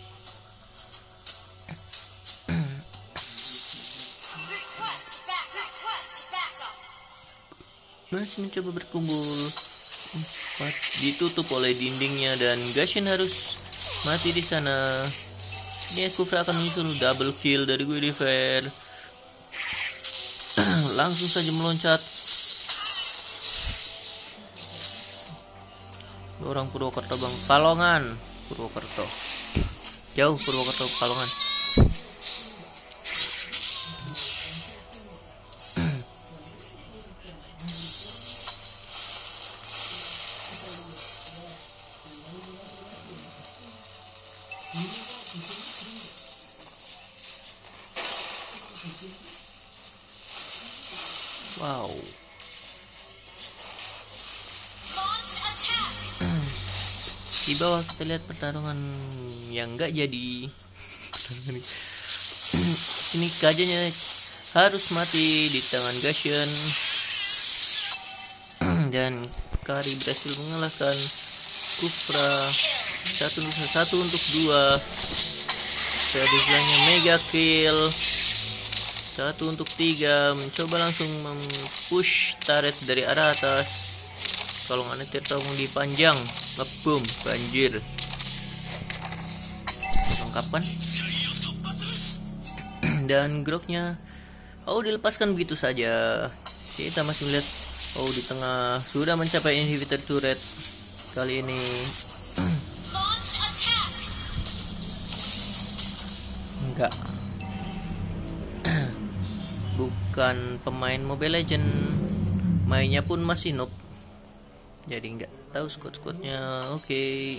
Request back. Request backup. Masih mencoba berkumpul. Empat ditutup oleh dindingnya dan Gashin harus mati di sana. Ini Kufra akan menyusul double kill dari Guinevere. Langsung saja meloncat. Orang Purwokerto bang, Palongan, Purwokerto. Jauh Purwokerto Palongan. Wow. Launch attack. Di bawah kita lihat pertarungan yang enggak jadi. Sini kajanya harus mati di tangan Gashin. Dan Kari berhasil mengalahkan Kufra satu untuk satu untuk dua. Selanjutnya mega kill satu untuk tiga. Mencoba langsung mempush turret dari arah atas. Kalau nggak nyetir tolong dipanjang, ngebom banjir. Lengkapan. Dan groknya oh dilepaskan begitu saja. Kita masih melihat oh di tengah sudah mencapai inhibitor turret kali ini. Launch attack. Enggak. Bukan pemain Mobile Legend, mainnya pun masih noob. Jadi enggak tahu squad-squadnya. Oke. Okay.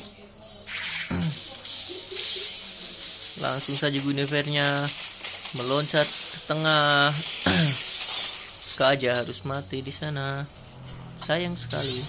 Langsung saja Guinevere-nya meloncat ke tengah. Kaja harus mati di sana. Sayang sekali.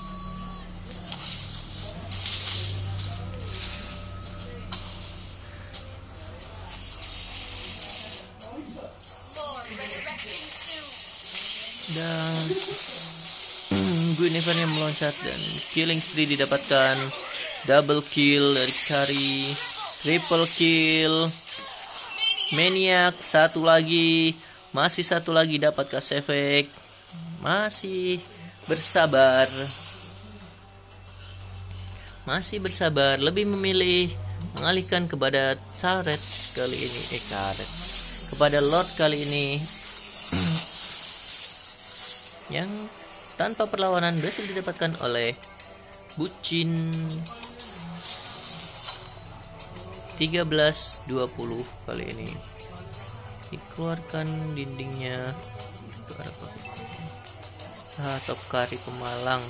Lord resurrecting soon. Dan Guinevere yang meloncat dan killing spree didapatkan. Double kill dari Kari, triple kill. Maniac satu lagi, masih satu lagi dapat cast effect. Masih bersabar. Masih bersabar, lebih memilih mengalihkan kepada turret kali ini, eh turret. Kepada Lord kali ini. Yang tanpa perlawanan berhasil didapatkan oleh Bucin. Tiga belas dua puluh kali ini. Dikeluarkan dindingnya. Itu apa? Ah, top Kari Pemalang.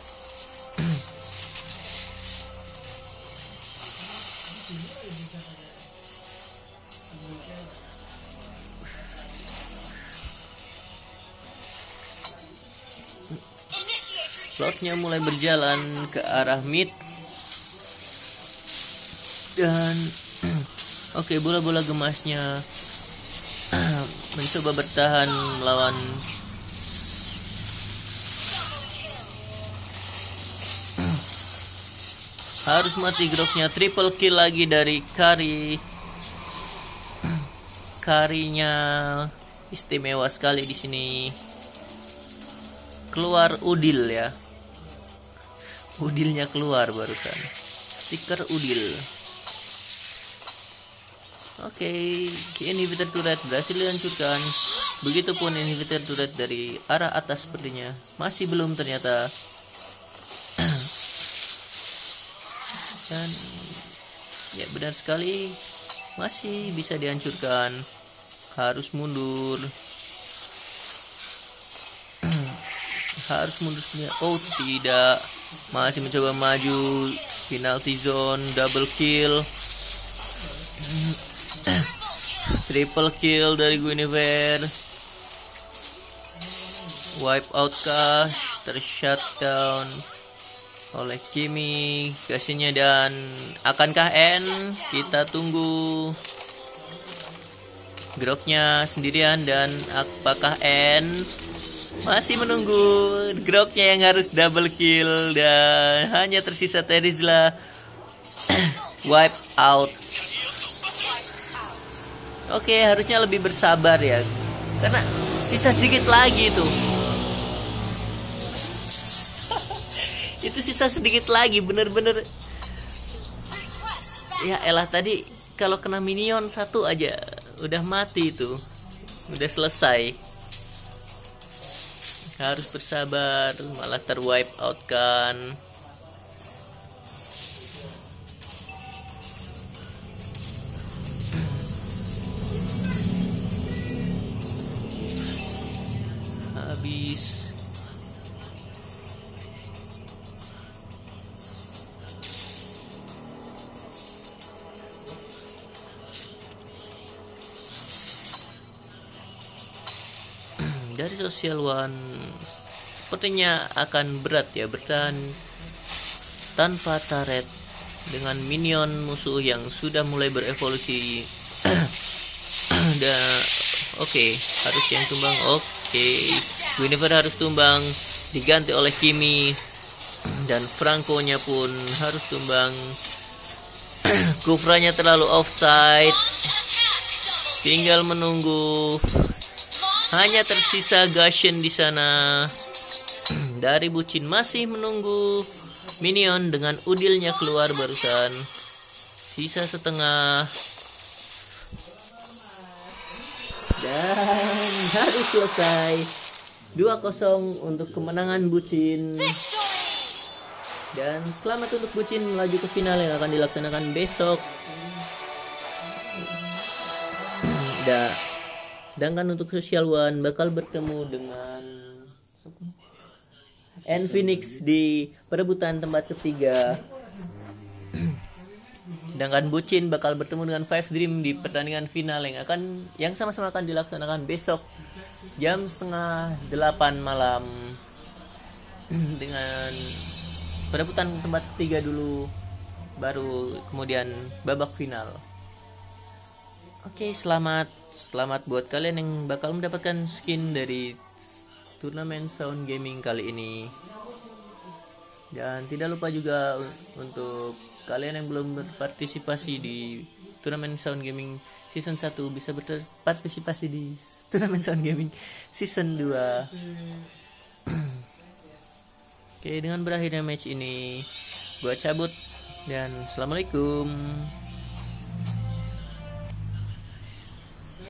Slotnya mulai berjalan ke arah mid. Dan oke, okay, bola-bola gemasnya mencoba bertahan melawan harus mati groknya. Triple kill lagi dari Kari. Karinya istimewa sekali di sini. Keluar udil ya. Udilnya keluar barusan. Stiker udil. Oke, okay, inhibitor turret berhasil dihancurkan. Begitupun inhibitor turret dari arah atas sepertinya. Masih belum ternyata. Dan ya benar sekali, masih bisa dihancurkan. Harus mundur. Harus mundur sebenarnya. Oh tidak, masih mencoba maju. Penalty zone, double kill. Triple kill dari Guinevere. Wipe out Cash, tershutdown oleh Kimi gasnya, dan akankah N? Kita tunggu. Groknya sendirian, dan apakah N masih menunggu? Groknya yang harus double kill, dan hanya tersisa Terizla. Wipe out. Oke, harusnya lebih bersabar ya, karena sisa sedikit lagi tuh. Itu sisa sedikit lagi, bener-bener. Ya elah, tadi kalau kena minion satu aja udah mati itu, udah selesai. Harus bersabar, malah terwipe out kan. Habis. Dari Social One sepertinya akan berat ya bertahan tanpa turret dengan minion musuh yang sudah mulai berevolusi. Dan oke, okay, harus yang tumbang. Oke, okay. Guinevere harus tumbang, diganti oleh Kimi, dan Franco-nya pun harus tumbang. Kufranya terlalu offside, tinggal menunggu. Hanya tersisa Gashen di sana. Dari Bucin masih menunggu minion dengan udilnya keluar barusan. Sisa setengah. Dan harus selesai. dua kosong untuk kemenangan Bucin. Dan selamat untuk Bucin melaju ke final yang akan dilaksanakan besok. Da. Sedangkan untuk Social One bakal bertemu dengan N Phoenix di perebutan tempat ketiga. Sedangkan Bucin bakal bertemu dengan Five Dream di pertandingan final yang akan yang sama-sama akan dilaksanakan besok jam setengah delapan malam dengan perebutan tempat ketiga dulu, baru kemudian babak final. Oke, selamat selamat buat kalian yang bakal mendapatkan skin dari turnamen Sound Gaming kali ini. Dan tidak lupa juga untuk kalian yang belum berpartisipasi di turnamen Sound Gaming season satu bisa berpartisipasi di turnamen Sound Gaming season dua. Oke, dengan berakhirnya match ini gua cabut dan assalamualaikum.